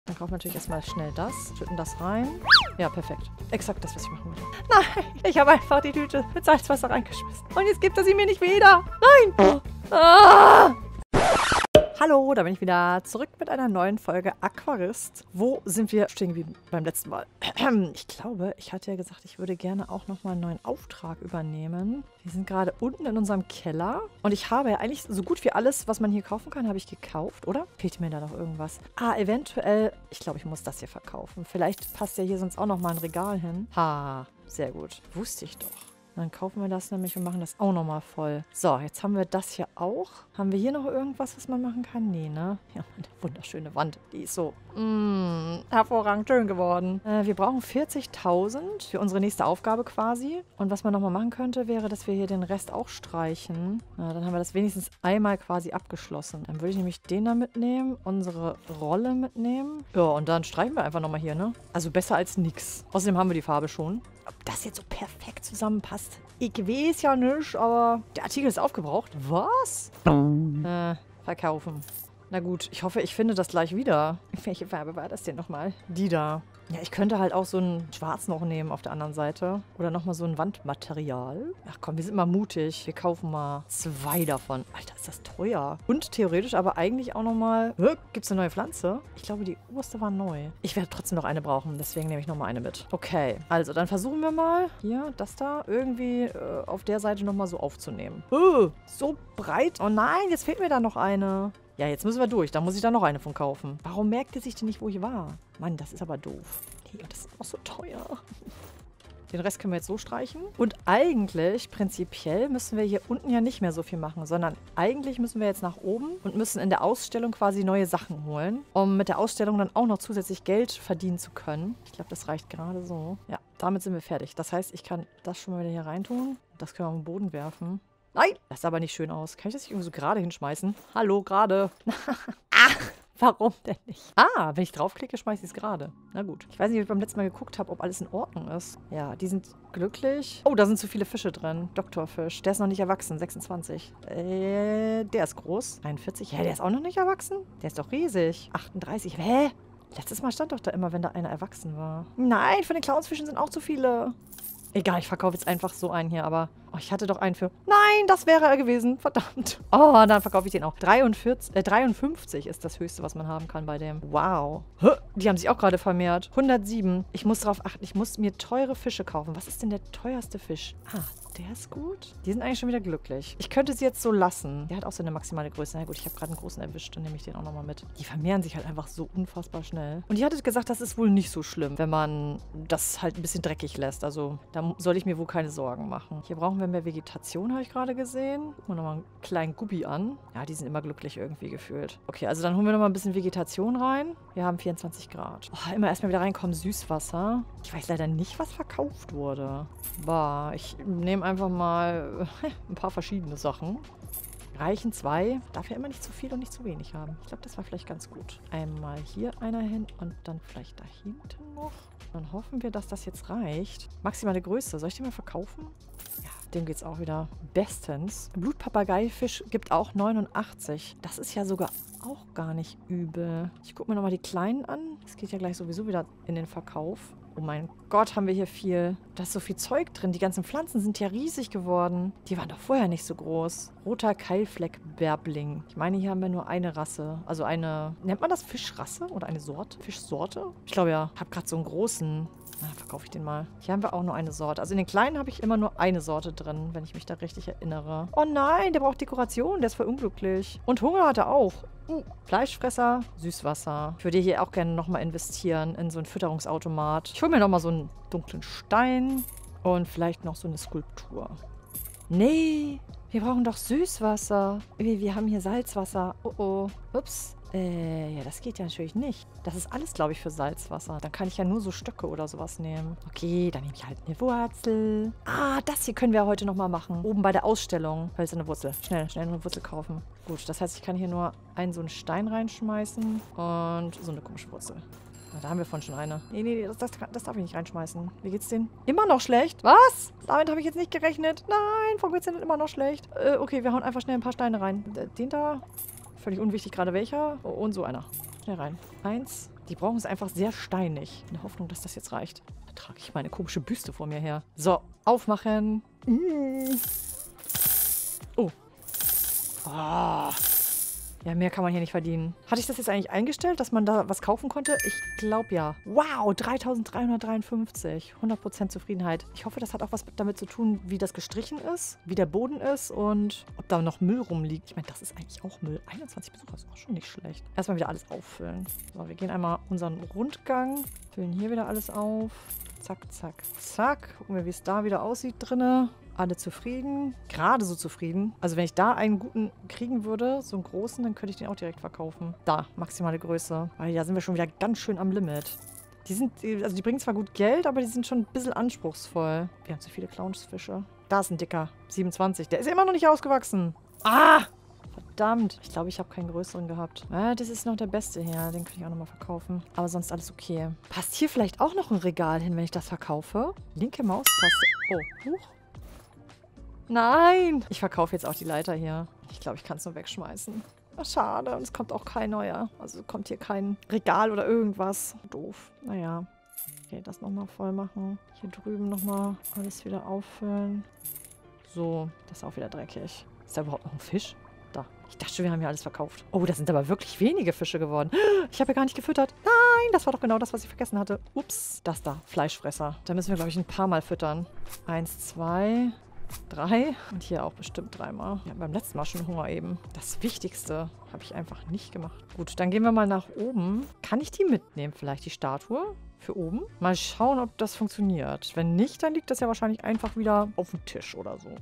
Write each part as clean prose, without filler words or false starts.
Dann kaufen wir natürlich erstmal schnell das. Schütten das rein. Ja, perfekt. Exakt das, was ich machen wollte. Nein, ich habe einfach die Tüte mit Salzwasser reingeschmissen. Und jetzt gibt er sie mir nicht wieder. Nein! Ah! Hallo, da bin ich wieder zurück mit einer neuen Folge Aquarist. Wo sind wir stehen geblieben beim letzten Mal? Ich glaube, ich hatte ja gesagt, ich würde gerne auch nochmal einen neuen Auftrag übernehmen. Wir sind gerade unten in unserem Keller. Und ich habe ja eigentlich so gut wie alles, was man hier kaufen kann, habe ich gekauft, oder? Fehlt mir da noch irgendwas? Ah, eventuell, ich glaube, ich muss das hier verkaufen. Vielleicht passt ja hier sonst auch nochmal ein Regal hin. Ha, sehr gut. Wusste ich doch. Dann kaufen wir das nämlich und machen das auch nochmal voll. So, jetzt haben wir das hier auch. Haben wir hier noch irgendwas, was man machen kann? Nee, ne? Ja, eine wunderschöne Wand. Die ist so hervorragend schön geworden. Wir brauchen 40.000 für unsere nächste Aufgabe quasi. Und was man nochmal machen könnte, wäre, dass wir hier den Rest auch streichen. Na, dann haben wir das wenigstens einmal quasi abgeschlossen. Dann würde ich nämlich den da mitnehmen, unsere Rolle mitnehmen. Ja, und dann streichen wir einfach nochmal hier, ne? Also besser als nix. Außerdem haben wir die Farbe schon. Ob das jetzt so perfekt zusammenpasst, ich weiß ja nicht, aber der Artikel ist aufgebraucht. Was? Verkaufen. Na gut, ich hoffe, ich finde das gleich wieder. Welche Farbe war das denn nochmal? Die da. Ja, ich könnte halt auch so einen Schwarz noch nehmen auf der anderen Seite. Oder nochmal so ein Wandmaterial. Ach komm, wir sind mal mutig. Wir kaufen mal 2 davon. Alter, ist das teuer. Und theoretisch aber eigentlich auch nochmal... Gibt es eine neue Pflanze? Ich glaube, die oberste war neu. Ich werde trotzdem noch eine brauchen. Deswegen nehme ich nochmal eine mit. Okay, also dann versuchen wir mal hier, das da irgendwie auf der Seite nochmal so aufzunehmen. So breit. Oh nein, jetzt fehlt mir da noch eine. Ja, jetzt müssen wir durch. Da muss ich da noch eine von kaufen. Warum merkt ihr sich denn nicht, wo ich war? Mann, das ist aber doof. Nee, das ist auch so teuer. Den Rest können wir jetzt so streichen. Und eigentlich, prinzipiell, müssen wir hier unten ja nicht mehr so viel machen, sondern eigentlich müssen wir jetzt nach oben und müssen in der Ausstellung quasi neue Sachen holen, um mit der Ausstellung dann auch noch zusätzlich Geld verdienen zu können. Ich glaube, das reicht gerade so. Ja, damit sind wir fertig. Das heißt, ich kann das schon mal wieder hier reintun. Das können wir auf den Boden werfen. Nein, das sah aber nicht schön aus. Kann ich das nicht irgendwie so gerade hinschmeißen? Hallo, gerade. Warum denn nicht? Ah, wenn ich draufklicke, schmeiße ich es gerade. Na gut. Ich weiß nicht, ob ich beim letzten Mal geguckt habe, ob alles in Ordnung ist. Ja, die sind glücklich. Oh, da sind zu viele Fische drin. Doktorfisch. Der ist noch nicht erwachsen. 26. Der ist groß. 41. Hä, der ist auch noch nicht erwachsen? Der ist doch riesig. 38. Hä? Letztes Mal stand doch da immer, wenn da einer erwachsen war. Nein, von den Clownsfischen sind auch zu viele. Egal, ich verkaufe jetzt einfach so einen hier, aber... Oh, ich hatte doch einen für... Nein, das wäre er gewesen. Verdammt. Oh, dann verkaufe ich den auch. 53 ist das Höchste, was man haben kann bei dem. Wow. Die haben sich auch gerade vermehrt. 107. Ich muss darauf achten. Ich muss mir teure Fische kaufen. Was ist denn der teuerste Fisch? Ah, der ist gut. Die sind eigentlich schon wieder glücklich. Ich könnte sie jetzt so lassen. Der hat auch so eine maximale Größe. Na gut, ich habe gerade einen großen erwischt. Dann nehme ich den auch nochmal mit. Die vermehren sich halt einfach so unfassbar schnell. Und ihr hattet gesagt, das ist wohl nicht so schlimm, wenn man das halt ein bisschen dreckig lässt. Also da soll ich mir wohl keine Sorgen machen. Hier brauchen wir mehr Vegetation, habe ich gerade gesehen. Und nochmal einen kleinen Guppi an. Ja, die sind immer glücklich irgendwie gefühlt. Okay, also dann holen wir nochmal ein bisschen Vegetation rein. Wir haben 24 Grad. Oh, immer erstmal wieder reinkommen. Süßwasser. Ich weiß leider nicht, was verkauft wurde. Boah, ich nehme einfach mal ein paar verschiedene Sachen. Reichen 2. Darf ja immer nicht zu viel und nicht zu wenig haben. Ich glaube, das war vielleicht ganz gut. Einmal hier einer hin und dann vielleicht da hinten noch. Dann hoffen wir, dass das jetzt reicht. Maximale Größe. Soll ich die mal verkaufen? Ja, dem geht's auch wieder bestens. Blutpapageifisch gibt auch 89. Das ist ja sogar auch gar nicht übel. Ich gucke mir nochmal die kleinen an. Das geht ja gleich sowieso wieder in den Verkauf. Oh mein Gott, haben wir hier viel. Da ist so viel Zeug drin. Die ganzen Pflanzen sind ja riesig geworden. Die waren doch vorher nicht so groß. Roter Keilfleck-Bärbling. Ich meine, hier haben wir nur eine Rasse. Also eine... Nennt man das Fischrasse? Oder eine Sorte? Fischsorte? Ich glaube ja. Ich habe gerade so einen großen... Na, verkaufe ich den mal. Hier haben wir auch nur eine Sorte. Also in den kleinen habe ich immer nur eine Sorte drin, wenn ich mich da richtig erinnere. Oh nein, der braucht Dekoration. Der ist voll unglücklich. Und Hunger hat er auch. Fleischfresser, Süßwasser. Ich würde hier auch gerne nochmal investieren in so einen Fütterungsautomat. Ich hole mir nochmal so einen dunklen Stein und vielleicht noch so eine Skulptur. Nee, wir brauchen doch Süßwasser. Wir haben hier Salzwasser. Oh oh. Ups. Ja, das geht ja natürlich nicht. Das ist alles, glaube ich, für Salzwasser. Dann kann ich ja nur so Stöcke oder sowas nehmen. Okay, dann nehme ich halt eine Wurzel. Ah, das hier können wir heute nochmal machen. Oben bei der Ausstellung. Hölzerne Wurzel. Schnell eine Wurzel kaufen. Gut, das heißt, ich kann hier nur so einen Stein reinschmeißen und so eine komische Wurzel. Da haben wir von schon eine. Nee, das darf ich nicht reinschmeißen. Wie geht's denen? Immer noch schlecht? Was? Damit habe ich jetzt nicht gerechnet. Nein, warum geht's denn immer noch schlecht? Okay, wir hauen einfach schnell ein paar Steine rein. Den da... Völlig unwichtig gerade welcher. Oh, und so einer. Schnell rein. 1, Die brauchen es einfach sehr steinig. In der Hoffnung, dass das jetzt reicht. Da trage ich meine komische Büste vor mir her. So, aufmachen. Oh. Oh. Ja, mehr kann man hier nicht verdienen. Hatte ich das jetzt eigentlich eingestellt, dass man da was kaufen konnte? Ich glaube ja. Wow, 3.353. 100% Zufriedenheit. Ich hoffe, das hat auch was damit zu tun, wie das gestrichen ist, wie der Boden ist und ob da noch Müll rumliegt. Ich meine, das ist eigentlich auch Müll. 21 Besucher ist auch schon nicht schlecht. Erstmal wieder alles auffüllen. So, wir gehen einmal unseren Rundgang. Füllen hier wieder alles auf. Zack, zack, zack. Gucken wir, wie es da wieder aussieht drinne. Alle zufrieden. Gerade so zufrieden. Also wenn ich da einen guten kriegen würde, so einen großen, dann könnte ich den auch direkt verkaufen. Da, maximale Größe. Weil da sind wir schon wieder ganz schön am Limit. Die bringen zwar gut Geld, aber die sind schon ein bisschen anspruchsvoll. Wir haben zu viele Clownsfische. Da ist ein dicker. 27. Der ist immer noch nicht ausgewachsen. Ah! Verdammt. Ich glaube, ich habe keinen größeren gehabt. Das ist noch der beste hier. Den kann ich auch nochmal verkaufen. Aber sonst alles okay. Passt hier vielleicht auch noch ein Regal hin, wenn ich das verkaufe? Linke Maustaste. Oh, huch. Nein! Ich verkaufe jetzt auch die Leiter hier. Ich glaube, ich kann es nur wegschmeißen. Ach, schade. Und es kommt auch kein neuer. Also kommt hier kein Regal oder irgendwas. Doof. Naja. Okay, das nochmal voll machen. Hier drüben nochmal alles wieder auffüllen. So, das ist auch wieder dreckig. Ist da überhaupt noch ein Fisch? Da. Ich dachte schon, wir haben hier alles verkauft. Oh, das sind aber wirklich wenige Fische geworden. Ich habe ja gar nicht gefüttert. Nein, das war doch genau das, was ich vergessen hatte. Ups, das da. Fleischfresser. Da müssen wir, glaube ich, ein paar Mal füttern. 1, 2... 3 und hier auch bestimmt 3-mal. Wir hatten beim letzten Mal schon Hunger eben. Das Wichtigste habe ich einfach nicht gemacht. Gut, dann gehen wir mal nach oben. Kann ich die mitnehmen vielleicht, die Statue? Für oben? Mal schauen, ob das funktioniert. Wenn nicht, dann liegt das ja wahrscheinlich einfach wieder auf dem Tisch oder so.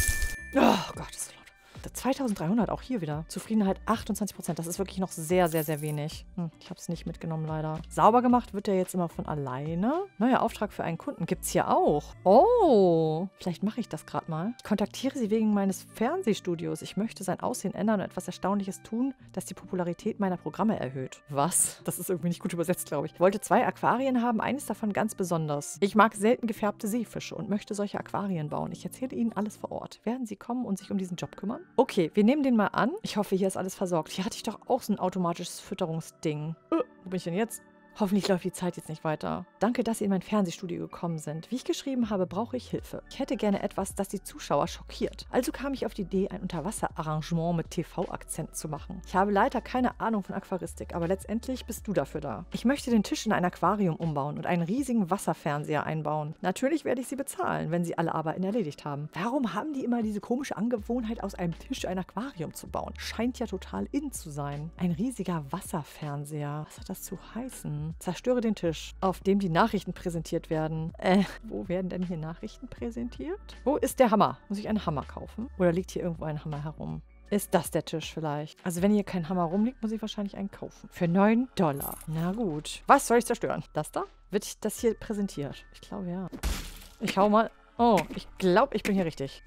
Oh Gott, das ist laut. 2300 auch hier wieder. Zufriedenheit 28%. Das ist wirklich noch sehr, sehr, sehr wenig. Ich habe es nicht mitgenommen, leider. Sauber gemacht wird der jetzt immer von alleine. Neuer Auftrag für einen Kunden gibt es hier auch. Oh, vielleicht mache ich das gerade mal. Ich kontaktiere Sie wegen meines Fernsehstudios. Ich möchte sein Aussehen ändern und etwas Erstaunliches tun, das die Popularität meiner Programme erhöht. Was? Das ist irgendwie nicht gut übersetzt, glaube ich. Ich wollte 2 Aquarien haben, eines davon ganz besonders. Ich mag selten gefärbte Seefische und möchte solche Aquarien bauen. Ich erzähle Ihnen alles vor Ort. Werden Sie kommen und sich um diesen Job kümmern? Okay, wir nehmen den mal an. Ich hoffe, hier ist alles versorgt. Hier hatte ich doch auch so ein automatisches Fütterungsding. Wo bin ich denn jetzt? Hoffentlich läuft die Zeit jetzt nicht weiter. Danke, dass Sie in mein Fernsehstudio gekommen sind. Wie ich geschrieben habe, brauche ich Hilfe. Ich hätte gerne etwas, das die Zuschauer schockiert. Also kam ich auf die Idee, ein Unterwasserarrangement mit TV-Akzent zu machen. Ich habe leider keine Ahnung von Aquaristik, aber letztendlich bist du dafür da. Ich möchte den Tisch in ein Aquarium umbauen und einen riesigen Wasserfernseher einbauen. Natürlich werde ich sie bezahlen, wenn sie alle Arbeiten erledigt haben. Warum haben die immer diese komische Angewohnheit, aus einem Tisch ein Aquarium zu bauen? Scheint ja total in zu sein. Ein riesiger Wasserfernseher. Was hat das zu heißen? Zerstöre den Tisch, auf dem die Nachrichten präsentiert werden. Wo werden denn hier Nachrichten präsentiert? Wo ist der Hammer? Muss ich einen Hammer kaufen? Oder liegt hier irgendwo ein Hammer herum? Ist das der Tisch vielleicht? Also wenn hier kein Hammer rumliegt, muss ich wahrscheinlich einen kaufen. Für $9. Na gut. Was soll ich zerstören? Das da? Wird das hier präsentiert? Ich glaube ja. Ich hau mal... Oh, ich glaube, ich bin hier richtig.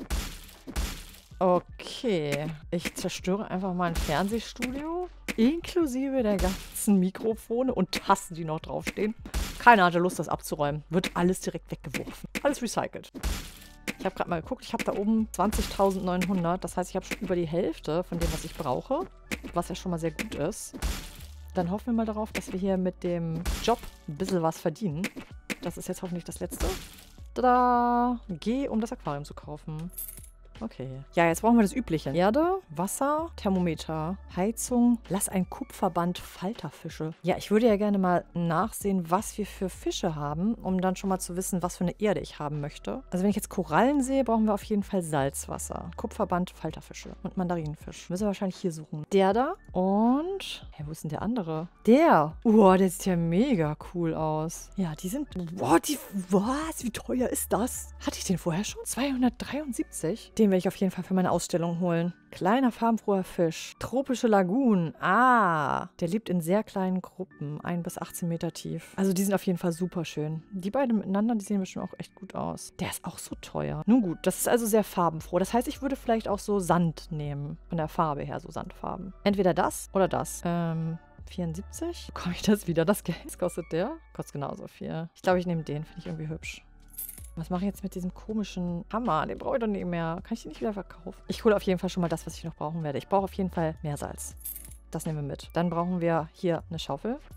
Okay. Ich zerstöre einfach mal ein Fernsehstudio. Inklusive der ganzen Mikrofone und Tasten, die noch draufstehen. Keiner hatte Lust, das abzuräumen. Wird alles direkt weggeworfen. Alles recycelt. Ich habe gerade mal geguckt. Ich habe da oben 20.900. Das heißt, ich habe schon über die Hälfte von dem, was ich brauche. Was ja schon mal sehr gut ist. Dann hoffen wir mal darauf, dass wir hier mit dem Job ein bisschen was verdienen. Das ist jetzt hoffentlich das Letzte. Tada! Geh, um das Aquarium zu kaufen. Okay. Ja, jetzt brauchen wir das Übliche. Erde, Wasser, Thermometer, Heizung. Lass ein Kupferband Falterfische. Ja, ich würde ja gerne mal nachsehen, was wir für Fische haben, um dann schon mal zu wissen, was für eine Erde ich haben möchte. Also wenn ich jetzt Korallen sehe, brauchen wir auf jeden Fall Salzwasser. Kupferband Falterfische und Mandarinenfisch. Müssen wir wahrscheinlich hier suchen. Der da und... Hey, wo ist denn der andere? Der! Der sieht ja mega cool aus. Ja, die sind... Was? Wie teuer ist das? Hatte ich den vorher schon? 273? Den werde ich auf jeden Fall für meine Ausstellung holen. Kleiner, farbenfroher Fisch. Tropische Lagunen. Ah, der lebt in sehr kleinen Gruppen. 1 bis 18 Meter tief. Also die sind auf jeden Fall super schön. Die beiden miteinander, die sehen bestimmt auch echt gut aus. Der ist auch so teuer. Nun gut, das ist also sehr farbenfroh. Das heißt, ich würde vielleicht auch so Sand nehmen. Von der Farbe her, so Sandfarben. Entweder das oder das. 74? Bekomme ich das wieder? Das Geld? Was kostet der? Kostet genauso viel. Ich glaube, ich nehme den. Finde ich irgendwie hübsch. Was mache ich jetzt mit diesem komischen Hammer? Den brauche ich doch nicht mehr. Kann ich den nicht wieder verkaufen? Ich hole auf jeden Fall schon mal das, was ich noch brauchen werde. Ich brauche auf jeden Fall Meersalz. Das nehmen wir mit. Dann brauchen wir hier eine Schaufel.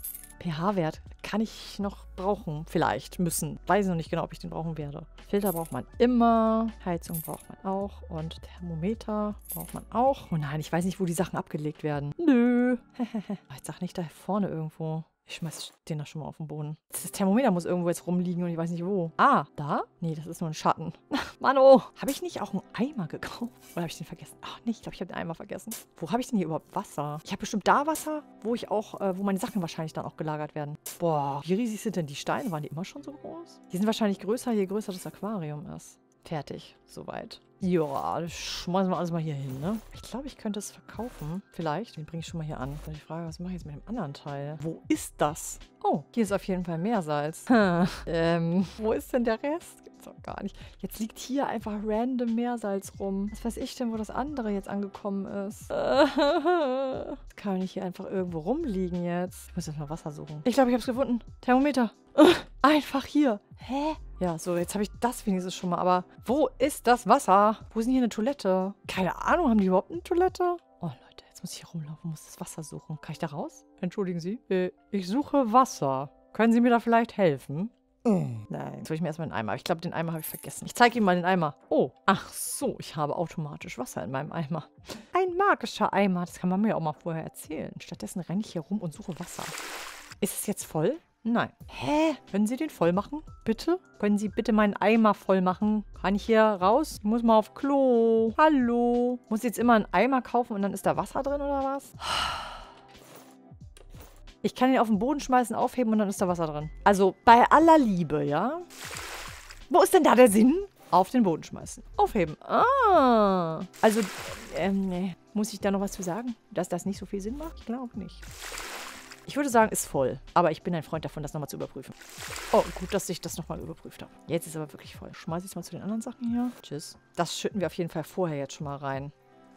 pH-Wert kann ich noch brauchen. Vielleicht, müssen. Weiß noch nicht genau, ob ich den brauchen werde. Filter braucht man immer. Heizung braucht man auch. Und Thermometer braucht man auch. Oh nein, ich weiß nicht, wo die Sachen abgelegt werden. Nö. Jetzt sag nicht da vorne irgendwo. Ich schmeiß den da schon mal auf den Boden. Das Thermometer muss irgendwo jetzt rumliegen und ich weiß nicht wo. Ah, da? Nee, das ist nur ein Schatten. Mann, oh. Habe ich nicht auch einen Eimer gekauft? Oder habe ich den vergessen? Ach nee, ich glaube, ich habe den Eimer vergessen. Wo habe ich denn hier überhaupt Wasser? Ich habe bestimmt da Wasser, wo ich auch, wo meine Sachen wahrscheinlich dann auch gelagert werden. Boah, wie riesig sind denn die Steine? Waren die immer schon so groß? Die sind wahrscheinlich größer, je größer das Aquarium ist. Fertig, soweit. Ja, das schmeißen wir alles mal hier hin, ne? Ich glaube, ich könnte es verkaufen. Vielleicht. Den bringe ich schon mal hier an. Und ich frage, was mache ich jetzt mit dem anderen Teil? Wo ist das? Oh, hier ist auf jeden Fall Meersalz. Wo ist denn der Rest? Gibt's doch gar nicht. Jetzt liegt hier einfach random Meersalz rum. Was weiß ich denn, wo das andere jetzt angekommen ist? Das kann nicht hier einfach irgendwo rumliegen jetzt. Ich muss jetzt mal Wasser suchen. Ich glaube, ich habe es gefunden. Thermometer. Einfach hier. Hä? Ja, so, jetzt habe ich das wenigstens schon mal. Aber wo ist das Wasser? Wo ist denn hier eine Toilette? Keine Ahnung, haben die überhaupt eine Toilette? Oh, Leute, jetzt muss ich hier rumlaufen, muss das Wasser suchen. Kann ich da raus? Entschuldigen Sie. Ich suche Wasser. Können Sie mir da vielleicht helfen? Nein. Jetzt hole ich mir erstmal einen Eimer. Ich glaube, den Eimer habe ich vergessen. Ich zeige Ihnen mal den Eimer. Oh, ach so, ich habe automatisch Wasser in meinem Eimer. Ein magischer Eimer. Das kann man mir auch mal vorher erzählen. Stattdessen renne ich hier rum und suche Wasser. Ist es jetzt voll? Nein. Hä? Können Sie den voll machen? Bitte? Können Sie bitte meinen Eimer voll machen? Kann ich hier raus? Ich muss mal auf Klo. Hallo? Muss ich jetzt immer einen Eimer kaufen und dann ist da Wasser drin oder was? Ich kann ihn auf den Boden schmeißen, aufheben und dann ist da Wasser drin. Also bei aller Liebe, ja? Wo ist denn da der Sinn? Auf den Boden schmeißen. Aufheben. Ah. Also, nee. Muss ich da noch was zu sagen? Dass das nicht so viel Sinn macht? Ich glaube nicht. Ich würde sagen, ist voll. Aber ich bin ein Freund davon, das nochmal zu überprüfen. Oh, gut, dass ich das nochmal überprüft habe. Jetzt ist aber wirklich voll. Schmeiße ich es mal zu den anderen Sachen hier. Tschüss. Das schütten wir auf jeden Fall vorher jetzt schon mal rein.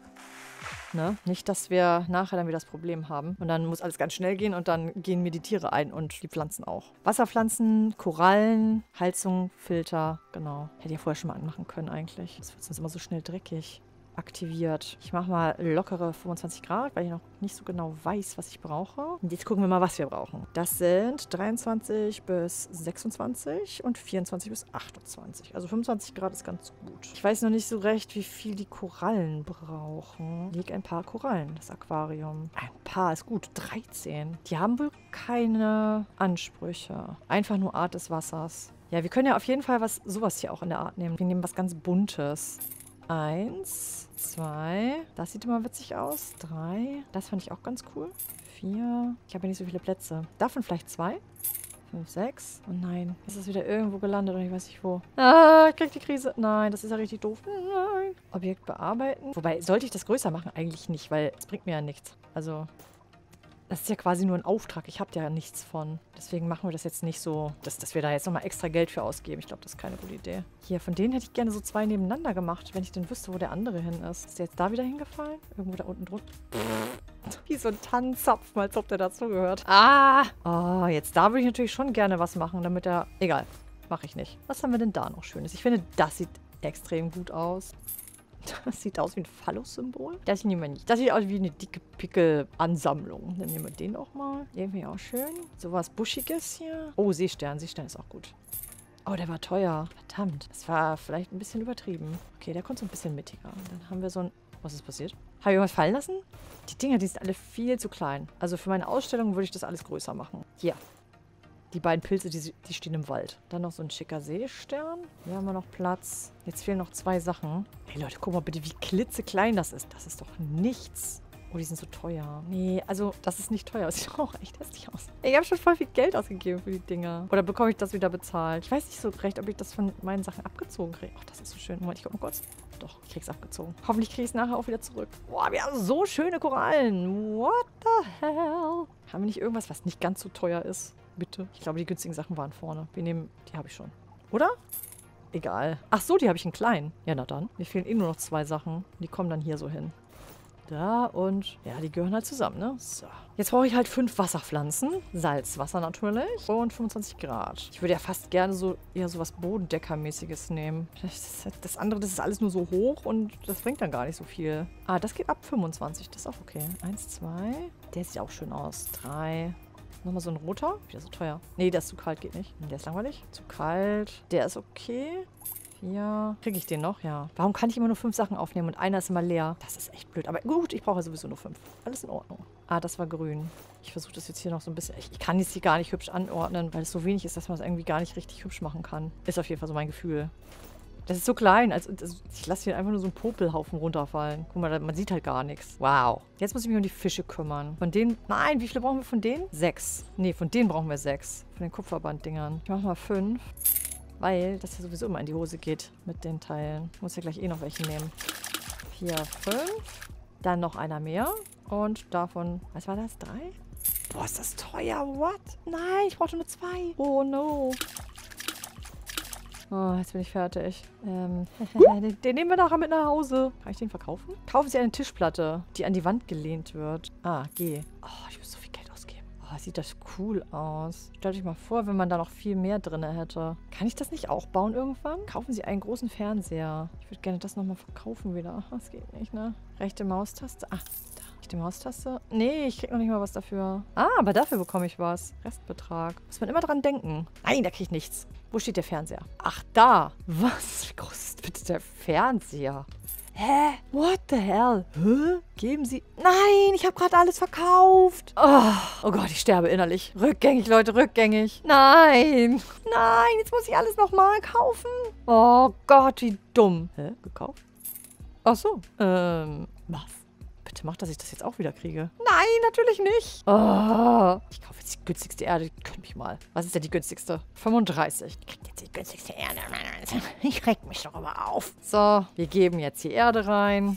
Ne? Nicht, dass wir nachher dann wieder das Problem haben. Und dann muss alles ganz schnell gehen und dann gehen mir die Tiere ein und die Pflanzen auch. Wasserpflanzen, Korallen, Heizung, Filter. Genau. Hätte ich ja vorher schon mal anmachen können eigentlich. Das wird sonst immer so schnell dreckig. Aktiviert. Ich mache mal lockere 25 Grad, weil ich noch nicht so genau weiß, was ich brauche. Und jetzt gucken wir mal, was wir brauchen. Das sind 23 bis 26 und 24 bis 28. Also 25 Grad ist ganz gut. Ich weiß noch nicht so recht, wie viel die Korallen brauchen. Leg ein paar Korallen, das Aquarium. Ein paar ist gut. 13. Die haben wohl keine Ansprüche. Einfach nur Art des Wassers. Ja, wir können ja auf jeden Fall sowas hier auch in der Art nehmen. Wir nehmen was ganz Buntes. 1, 2. Das sieht immer witzig aus. 3. Das fand ich auch ganz cool. 4. Ich habe ja nicht so viele Plätze. Davon vielleicht 2. 5, 6. Oh nein. Ist das wieder irgendwo gelandet oder ich weiß nicht wo. Ah, ich krieg die Krise. Nein, das ist ja richtig doof. Nein. Objekt bearbeiten. Wobei, sollte ich das größer machen? Eigentlich nicht, weil es bringt mir ja nichts. Also, das ist ja quasi nur ein Auftrag. Ich habe ja nichts von. Deswegen machen wir das jetzt nicht so, dass wir da jetzt nochmal extra Geld für ausgeben. Ich glaube, das ist keine gute Idee. Hier, von denen hätte ich gerne so 2 nebeneinander gemacht, wenn ich denn wüsste, wo der andere hin ist. Ist der jetzt da wieder hingefallen? Irgendwo da unten drunter? Wie so ein Tannenzapfen, als ob der dazugehört. Ah! Oh, jetzt da würde ich natürlich schon gerne was machen, damit er... Egal, mache ich nicht. Was haben wir denn da noch Schönes? Ich finde, das sieht extrem gut aus. Das sieht aus wie ein Phallus-Symbol. Das nehmen wir nicht. Das sieht aus wie eine dicke Pickel-Ansammlung. Dann nehmen wir den auch mal. Irgendwie auch schön. So was Buschiges hier. Oh, Seestern. Seestern ist auch gut. Oh, der war teuer. Verdammt. Das war vielleicht ein bisschen übertrieben. Okay, der kommt so ein bisschen mittiger. Dann haben wir so ein... Was ist passiert? Habe ich irgendwas fallen lassen? Die Dinger, die sind alle viel zu klein. Also für meine Ausstellung würde ich das alles größer machen. Hier. Die beiden Pilze, die stehen im Wald. Dann noch so ein schicker Seestern. Hier haben wir noch Platz. Jetzt fehlen noch 2 Sachen. Hey Leute, guck mal bitte, wie klitzeklein das ist. Das ist doch nichts. Oh, die sind so teuer. Nee, also das ist nicht teuer. Das sieht auch echt hässlich aus. Ich habe schon voll viel Geld ausgegeben für die Dinger. Oder bekomme ich das wieder bezahlt? Ich weiß nicht so recht, ob ich das von meinen Sachen abgezogen kriege. Ach, das ist so schön. Moment, ich guck mal kurz. Doch, ich krieg's abgezogen. Hoffentlich kriege ich es nachher auch wieder zurück. Boah, wir haben so schöne Korallen. What the hell? Haben wir nicht irgendwas, was nicht ganz so teuer ist? Bitte. Ich glaube, die günstigen Sachen waren vorne. Wir nehmen... Die habe ich schon. Oder? Egal. Ach so, die habe ich in klein. Ja, na dann. Mir fehlen eh nur noch 2 Sachen. Die kommen dann hier so hin. Da und... Ja, die gehören halt zusammen, ne? So. Jetzt brauche ich halt 5 Wasserpflanzen. Salzwasser natürlich. Und 25 Grad. Ich würde ja fast gerne so eher so was Bodendeckermäßiges nehmen. Das andere, das ist alles nur so hoch und das bringt dann gar nicht so viel. Ah, das geht ab 25. Das ist auch okay. 1, 2. Der sieht auch schön aus. 3... Nochmal so ein roter. Wieder so teuer. Nee, der ist zu kalt, geht nicht. Der ist langweilig. Zu kalt. Der ist okay. Ja. Kriege ich den noch? Ja. Warum kann ich immer nur 5 Sachen aufnehmen und einer ist immer leer? Das ist echt blöd. Aber gut, ich brauche ja sowieso nur 5. Alles in Ordnung. Ah, das war grün. Ich versuche das jetzt hier noch so ein bisschen... Ich kann jetzt hier gar nicht hübsch anordnen, weil es so wenig ist, dass man es irgendwie gar nicht richtig hübsch machen kann. Ist auf jeden Fall so mein Gefühl. Das ist so klein. Also ich lasse hier einfach nur so einen Popelhaufen runterfallen. Guck mal, man sieht halt gar nichts. Wow. Jetzt muss ich mich um die Fische kümmern. Von denen... Nein, wie viele brauchen wir von denen? 6. Nee, von denen brauchen wir 6. Von den Kupferbanddingern. Ich mache mal 5. Weil das ja sowieso immer in die Hose geht mit den Teilen. Ich muss ja gleich eh noch welche nehmen. 4, 5. Dann noch einer mehr. Und davon... Was war das? 3? Boah, ist das teuer. What? Nein, ich brauchte nur 2. Oh, no. Oh, jetzt bin ich fertig. Den nehmen wir nachher mit nach Hause. Kann ich den verkaufen? Kaufen Sie eine Tischplatte, die an die Wand gelehnt wird. Ah, G. Oh, ich muss so viel Geld ausgeben. Oh, sieht das cool aus. Stellt euch mal vor, wenn man da noch viel mehr drin hätte. Kann ich das nicht auch bauen irgendwann? Kaufen Sie einen großen Fernseher. Ich würde gerne das nochmal verkaufen wieder. Das geht nicht, ne? Rechte Maustaste. Ah, da. Die Maustaste? Nee, ich krieg noch nicht mal was dafür. Ah, aber dafür bekomme ich was. Restbetrag. Muss man immer dran denken. Nein, da krieg ich nichts. Wo steht der Fernseher? Ach, da. Was? Wie groß ist bitte der Fernseher? Hä? What the hell? Hä? Geben Sie... Nein, ich habe gerade alles verkauft. Oh Gott, ich sterbe innerlich. Rückgängig, Leute, rückgängig. Nein. Nein, jetzt muss ich alles nochmal kaufen. Oh Gott, wie dumm. Hä? Gekauft? Ach so. Was? Bitte mach, dass ich das jetzt auch wieder kriege. Nein, natürlich nicht. Oh. Ich kaufe jetzt die günstigste Erde. Könnt mich mal. Was ist denn die günstigste? 35. Ich krieg jetzt die günstigste Erde. Ich reg mich doch immer auf. So, wir geben jetzt die Erde rein.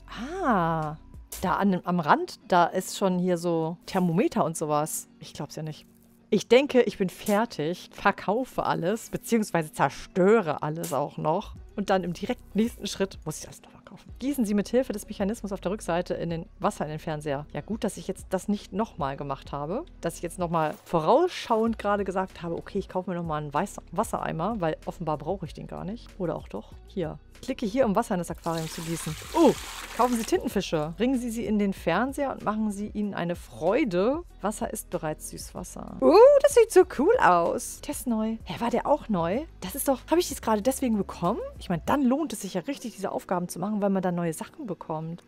Ah. Da am Rand, da ist schon hier so Thermometer und sowas. Ich glaub's ja nicht. Ich denke, ich bin fertig, verkaufe alles, beziehungsweise zerstöre alles auch noch. Und dann im direkt nächsten Schritt muss ich das noch verkaufen. Gießen Sie mit Hilfe des Mechanismus auf der Rückseite in den Wasser in den Fernseher. Ja gut, dass ich jetzt das nicht nochmal gemacht habe. Dass ich jetzt nochmal vorausschauend gerade gesagt habe, okay, ich kaufe mir nochmal einen Wassereimer, weil offenbar brauche ich den gar nicht. Oder auch doch. Hier. Klicke hier, um Wasser in das Aquarium zu gießen. Oh, kaufen Sie Tintenfische. Bringen Sie sie in den Fernseher und machen Sie ihnen eine Freude. Wasser ist bereits Süßwasser. Das sieht so cool aus. Test neu. Hä, war der auch neu? Das ist doch... Habe ich das gerade deswegen bekommen? Ich meine, dann lohnt es sich ja richtig, diese Aufgaben zu machen, weil man dann neue Sachen bekommt.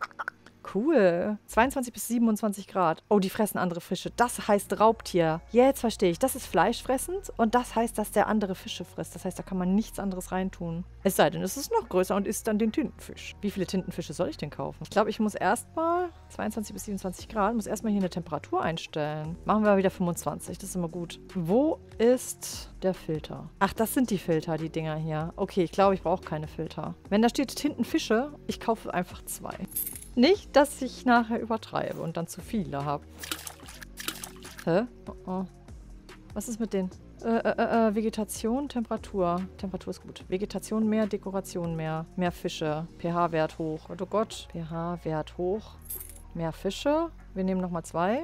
Cool. 22 bis 27 Grad. Oh, die fressen andere Fische. Das heißt Raubtier. Jetzt verstehe ich. Das ist fleischfressend und das heißt, dass der andere Fische frisst. Das heißt, da kann man nichts anderes reintun. Es sei denn, es ist noch größer und isst dann den Tintenfisch. Wie viele Tintenfische soll ich denn kaufen? Ich glaube, ich muss erstmal 22 bis 27 Grad. Muss erstmal hier eine Temperatur einstellen. Machen wir wieder 25. Das ist immer gut. Wo ist der Filter? Ach, das sind die Filter, die Dinger hier. Okay, ich glaube, ich brauche keine Filter. Wenn da steht Tintenfische, ich kaufe einfach 2. Nicht, dass ich nachher übertreibe und dann zu viele habe. Hä? Oh. Was ist mit den? Vegetation, Temperatur. Temperatur ist gut. Vegetation mehr, Dekoration mehr. Mehr Fische. pH-Wert hoch. Oh Gott. pH-Wert hoch. Mehr Fische. Wir nehmen nochmal 2.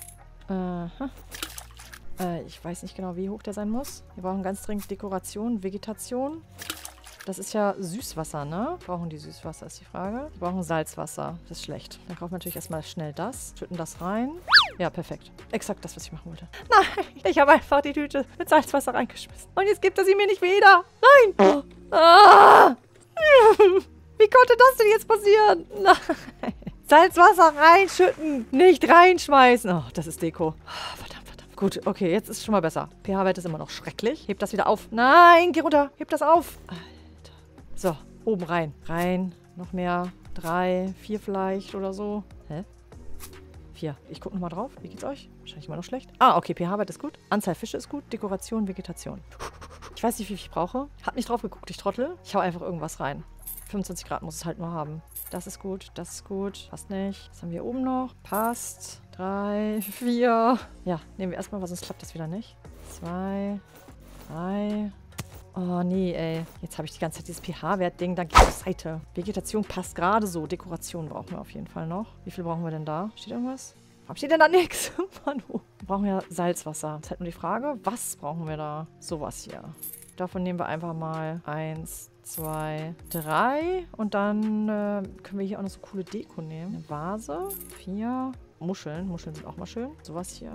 Ich weiß nicht genau, wie hoch der sein muss. Wir brauchen ganz dringend Dekoration, Vegetation. Das ist ja Süßwasser, ne? Brauchen die Süßwasser, ist die Frage. Die brauchen Salzwasser. Das ist schlecht. Dann kaufen wir natürlich erstmal schnell das. Schütten das rein. Ja, perfekt. Exakt das, was ich machen wollte. Nein, ich habe einfach die Tüte mit Salzwasser reingeschmissen. Und jetzt gibt er sie mir nicht wieder. Nein! Ah! Wie konnte das denn jetzt passieren? Nein. Salzwasser reinschütten, nicht reinschmeißen. Oh, das ist Deko. Verdammt, verdammt. Gut, okay, jetzt ist es schon mal besser. pH-Wert ist immer noch schrecklich. Heb das wieder auf. Nein, geh runter. Heb das auf. So, oben rein. Rein. Noch mehr. 3, 4 vielleicht oder so. Hä? 4. Ich gucke nochmal drauf. Wie geht's euch? Wahrscheinlich immer noch schlecht. Ah, okay. pH-Wert ist gut. Anzahl Fische ist gut. Dekoration, Vegetation. Ich weiß nicht, wie viel ich brauche. Hab nicht drauf geguckt, ich Trottel. Ich hau einfach irgendwas rein. 25 Grad muss es halt nur haben. Das ist gut. Das ist gut. Passt nicht. Was haben wir oben noch? Passt. 3, 4. Ja, nehmen wir erstmal, weil sonst klappt das wieder nicht. 2, 3... Oh, nee, ey. Jetzt habe ich die ganze Zeit dieses pH-Wert-Ding. Dann geht es auf Seite. Vegetation passt gerade so. Dekoration brauchen wir auf jeden Fall noch. Wie viel brauchen wir denn da? Steht irgendwas? Warum steht denn da nichts? Mann, oh. Wir brauchen ja Salzwasser. Ist halt nur die Frage, was brauchen wir da? Sowas hier. Davon nehmen wir einfach mal 1, 2, 3. Und dann können wir hier auch noch so coole Deko nehmen. Eine Vase. 4. Muscheln. Muscheln sind auch mal schön. Sowas hier.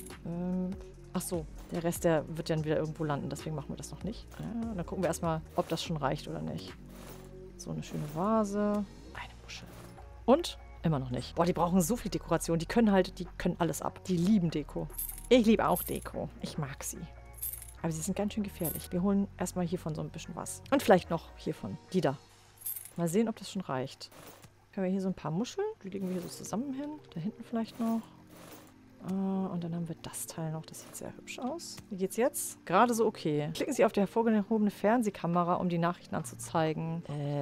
Ach so, der Rest, der wird dann wieder irgendwo landen. Deswegen machen wir das noch nicht. Dann gucken wir erstmal, ob das schon reicht oder nicht. So eine schöne Vase. Eine Muschel. Und? Immer noch nicht. Boah, die brauchen so viel Dekoration. Die können alles ab. Die lieben Deko. Ich liebe auch Deko. Ich mag sie. Aber sie sind ganz schön gefährlich. Wir holen erstmal hiervon so ein bisschen was. Und vielleicht noch hiervon. Die da. Mal sehen, ob das schon reicht. Können wir hier so ein paar Muscheln. Die legen wir hier so zusammen hin. Da hinten vielleicht noch. Und dann haben wir das Teil noch. Das sieht sehr hübsch aus. Wie geht's jetzt? Gerade so okay. Klicken Sie auf die hervorgehobene Fernsehkamera, um die Nachrichten anzuzeigen.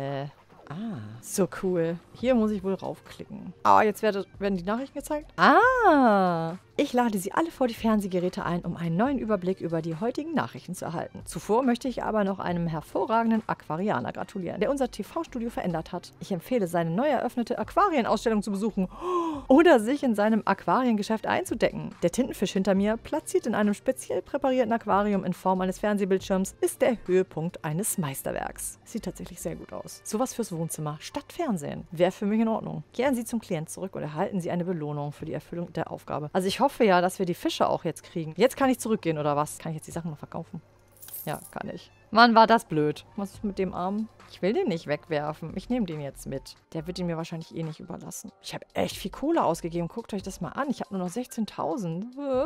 So cool. Hier muss ich wohl raufklicken. Jetzt werden die Nachrichten gezeigt. Ich lade Sie alle vor die Fernsehgeräte ein, um einen neuen Überblick über die heutigen Nachrichten zu erhalten. Zuvor möchte ich aber noch einem hervorragenden Aquarianer gratulieren, der unser TV-Studio verändert hat. Ich empfehle, seine neu eröffnete Aquarienausstellung zu besuchen oder sich in seinem Aquariengeschäft einzudecken. Der Tintenfisch hinter mir, platziert in einem speziell präparierten Aquarium in Form eines Fernsehbildschirms, ist der Höhepunkt eines Meisterwerks. Sieht tatsächlich sehr gut aus. Sowas fürs Wohnzimmer statt Fernsehen. Wäre für mich in Ordnung. Kehren Sie zum Klient zurück und erhalten Sie eine Belohnung für die Erfüllung der Aufgabe. Also ich hoffe ja, dass wir die Fische auch jetzt kriegen. Jetzt kann ich zurückgehen, oder was? Kann ich jetzt die Sachen noch verkaufen? Ja, kann ich. Mann, war das blöd. Was ist mit dem Arm? Ich will den nicht wegwerfen. Ich nehme den jetzt mit. Der wird ihn mir wahrscheinlich eh nicht überlassen. Ich habe echt viel Kohle ausgegeben. Guckt euch das mal an. Ich habe nur noch 16.000.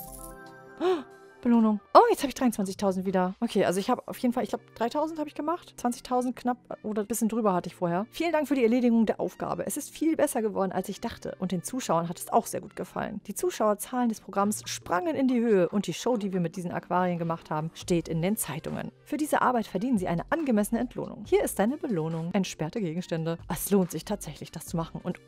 Belohnung. Oh, jetzt habe ich 23.000 wieder. Okay, also ich habe auf jeden Fall, ich glaube 3.000 habe ich gemacht. 20.000 knapp oder ein bisschen drüber hatte ich vorher. Vielen Dank für die Erledigung der Aufgabe. Es ist viel besser geworden, als ich dachte. Und den Zuschauern hat es auch sehr gut gefallen. Die Zuschauerzahlen des Programms sprangen in die Höhe und die Show, die wir mit diesen Aquarien gemacht haben, steht in den Zeitungen. Für diese Arbeit verdienen Sie eine angemessene Entlohnung. Hier ist deine Belohnung. Entsperrte Gegenstände. Es lohnt sich tatsächlich, das zu machen. Und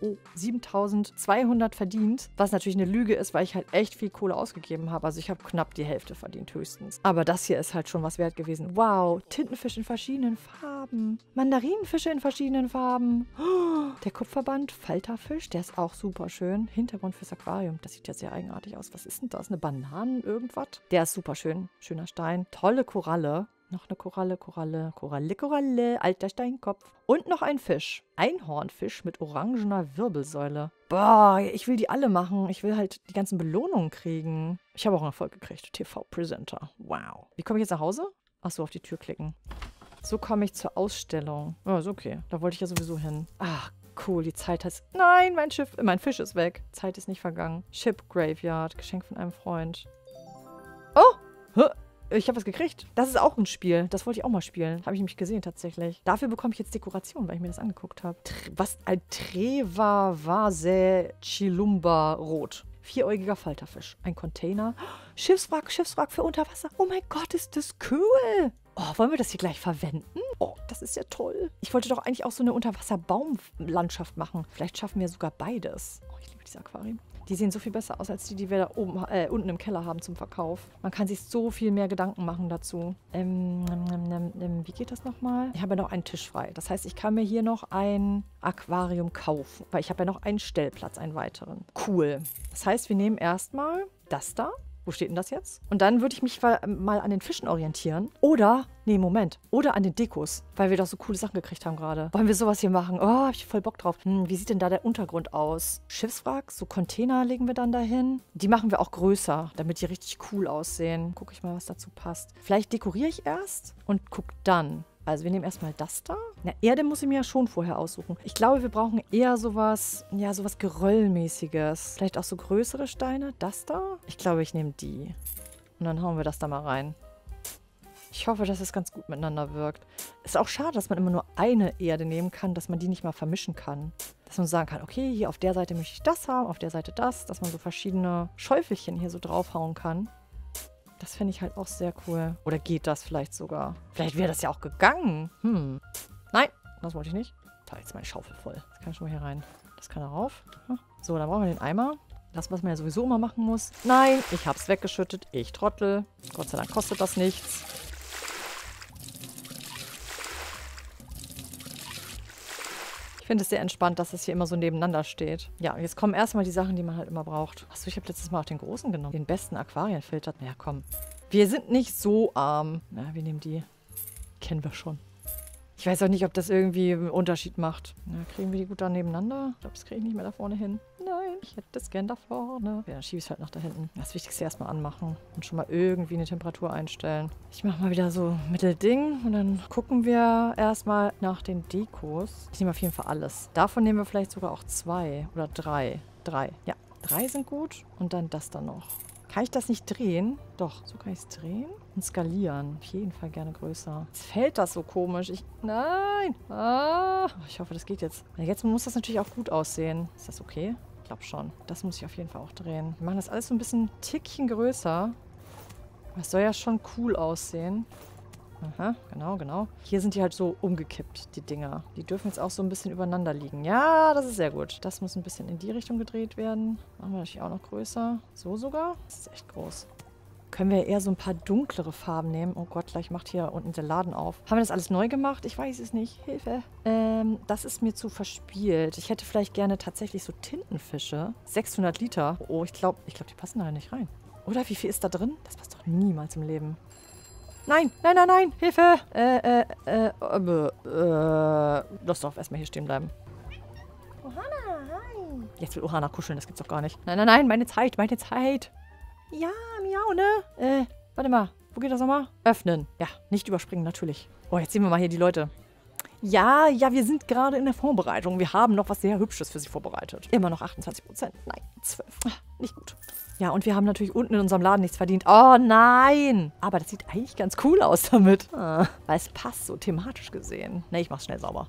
7.200 verdient, was natürlich eine Lüge ist, weil ich halt echt viel Kohle ausgegeben habe. Also ich habe knapp die Hälfte verdient höchstens. Aber das hier ist halt schon was wert gewesen. Wow, Tintenfisch in verschiedenen Farben. Mandarinenfische in verschiedenen Farben. Oh, der Kupferband, Falterfisch, der ist auch super schön. Hintergrund fürs Aquarium, das sieht ja sehr eigenartig aus. Was ist denn das? Eine Bananen irgendwas? Der ist super schön. Schöner Stein. Tolle Koralle. Noch eine Koralle, alter Steinkopf. Und noch ein Fisch. Einhornfisch mit orangener Wirbelsäule. Boah, ich will die alle machen. Ich will halt die ganzen Belohnungen kriegen. Ich habe auch einen Erfolg gekriegt. TV-Presenter. Wow. Wie komme ich jetzt nach Hause? Achso, auf die Tür klicken. So komme ich zur Ausstellung. Oh, ist okay. Da wollte ich ja sowieso hin. Ach, cool. Die Zeit heißt... Nein, mein Fisch ist weg. Zeit ist nicht vergangen. Ship Graveyard. Geschenk von einem Freund. Oh! Ich habe was gekriegt. Das ist auch ein Spiel. Das wollte ich auch mal spielen. Habe ich nämlich gesehen tatsächlich. Dafür bekomme ich jetzt Dekoration, weil ich mir das angeguckt habe. Was? Ein Trevavase Chilumba Rot. Vieräugiger Falterfisch. Ein Container. Schiffswrack für Unterwasser. Oh mein Gott, ist das cool. Oh, wollen wir das hier gleich verwenden? Oh, das ist ja toll. Ich wollte doch eigentlich auch so eine Unterwasser-Baumlandschaft machen. Vielleicht schaffen wir sogar beides. Oh, ich liebe diese Aquarien. Die sehen so viel besser aus, als die, die wir da oben, unten im Keller haben zum Verkauf. Man kann sich so viel mehr Gedanken machen dazu. Wie geht das nochmal? Ich habe ja noch einen Tisch frei. Das heißt, ich kann mir hier noch ein Aquarium kaufen. Weil ich habe ja noch einen Stellplatz, einen weiteren. Cool. Das heißt, wir nehmen erstmal das da. Wo steht denn das jetzt? Und dann würde ich mich mal an den Fischen orientieren. Oder, nee, Moment. Oder an den Dekos. Weil wir doch so coole Sachen gekriegt haben gerade. Wollen wir sowas hier machen? Oh, hab ich voll Bock drauf. Wie sieht denn da der Untergrund aus? Schiffswrack, so Container legen wir dann dahin. Die machen wir auch größer, damit die richtig cool aussehen. Gucke ich mal, was dazu passt. Vielleicht dekoriere ich erst und guck dann. Also wir nehmen erstmal das da. Na, Erde muss ich mir ja schon vorher aussuchen. Ich glaube, wir brauchen eher sowas, ja, sowas Geröllmäßiges. Vielleicht auch so größere Steine. Das da? Ich glaube, ich nehme die. Und dann hauen wir das da mal rein. Ich hoffe, dass es ganz gut miteinander wirkt. Ist auch schade, dass man immer nur eine Erde nehmen kann, dass man die nicht mal vermischen kann. Dass man sagen kann, okay, hier auf der Seite möchte ich das haben, auf der Seite das. Dass man so verschiedene Schäufelchen hier so draufhauen kann. Das fände ich halt auch sehr cool. Oder geht das vielleicht sogar? Vielleicht wäre das ja auch gegangen. Nein, das wollte ich nicht. Da, jetzt meine Schaufel voll. Das kann ich schon mal hier rein. Das kann da rauf. So, dann brauchen wir den Eimer. Das, was man ja sowieso immer machen muss. Nein, ich habe es weggeschüttet. Ich Trottel. Gott sei Dank kostet das nichts. Ich finde es sehr entspannt, dass das hier immer so nebeneinander steht. Ja, und jetzt kommen erstmal die Sachen, die man halt immer braucht. Achso, ich habe letztes Mal auch den großen genommen. Den besten Aquarienfilter. Ja, komm. Wir sind nicht so arm. Na, wir nehmen die. Kennen wir schon. Ich weiß auch nicht, ob das irgendwie einen Unterschied macht. Na, kriegen wir die gut da nebeneinander? Ich glaube, das kriege ich nicht mehr da vorne hin. Nein, ich hätte das gern da vorne. Ja, dann schiebe ich es halt nach da hinten. Das Wichtigste erstmal anmachen und schon mal irgendwie eine Temperatur einstellen. Ich mache mal wieder so Mittelding und dann gucken wir erstmal nach den Dekos. Ich nehme auf jeden Fall alles. Davon nehmen wir vielleicht sogar auch 2 oder 3. 3. Ja, 3 sind gut und dann das dann noch. Kann ich das nicht drehen? Doch, so kann ich es drehen und skalieren. Auf jeden Fall gerne größer. Jetzt fällt das so komisch. Nein! Ich hoffe, das geht jetzt. Ja, jetzt muss das natürlich auch gut aussehen. Ist das okay? Ich glaube schon. Das muss ich auf jeden Fall auch drehen. Wir machen das alles so ein bisschen ein Tickchen größer. Das soll ja schon cool aussehen. Aha, genau. Hier sind die halt so umgekippt, die Dinger. Die dürfen jetzt auch so ein bisschen übereinander liegen. Ja, das ist sehr gut. Das muss ein bisschen in die Richtung gedreht werden. Machen wir natürlich auch noch größer. So sogar. Das ist echt groß. Können wir eher so ein paar dunklere Farben nehmen? Oh Gott, gleich macht hier unten der Laden auf. Haben wir das alles neu gemacht? Ich weiß es nicht. Hilfe. Das ist mir zu verspielt. Ich hätte vielleicht gerne tatsächlich so Tintenfische. 600 Liter. Oh, ich glaube, die passen da nicht rein. Oder wie viel ist da drin? Das passt doch niemals im Leben. Nein! Hilfe! Lass doch erstmal hier stehen bleiben. Ohana, hi! Jetzt will Ohana kuscheln, das gibt's doch gar nicht. Nein, meine Zeit! Ja, miau, ne? Warte mal, wo geht das nochmal? Öffnen. Ja, nicht überspringen, natürlich. Oh, jetzt sehen wir mal hier die Leute. Ja, wir sind gerade in der Vorbereitung. Wir haben noch was sehr Hübsches für Sie vorbereitet. Immer noch 28%. Nein, 12. Nicht gut. Ja, und wir haben natürlich unten in unserem Laden nichts verdient. Oh nein! Aber das sieht eigentlich ganz cool aus damit. Weil es passt so thematisch gesehen. Ne, ich mach's schnell sauber.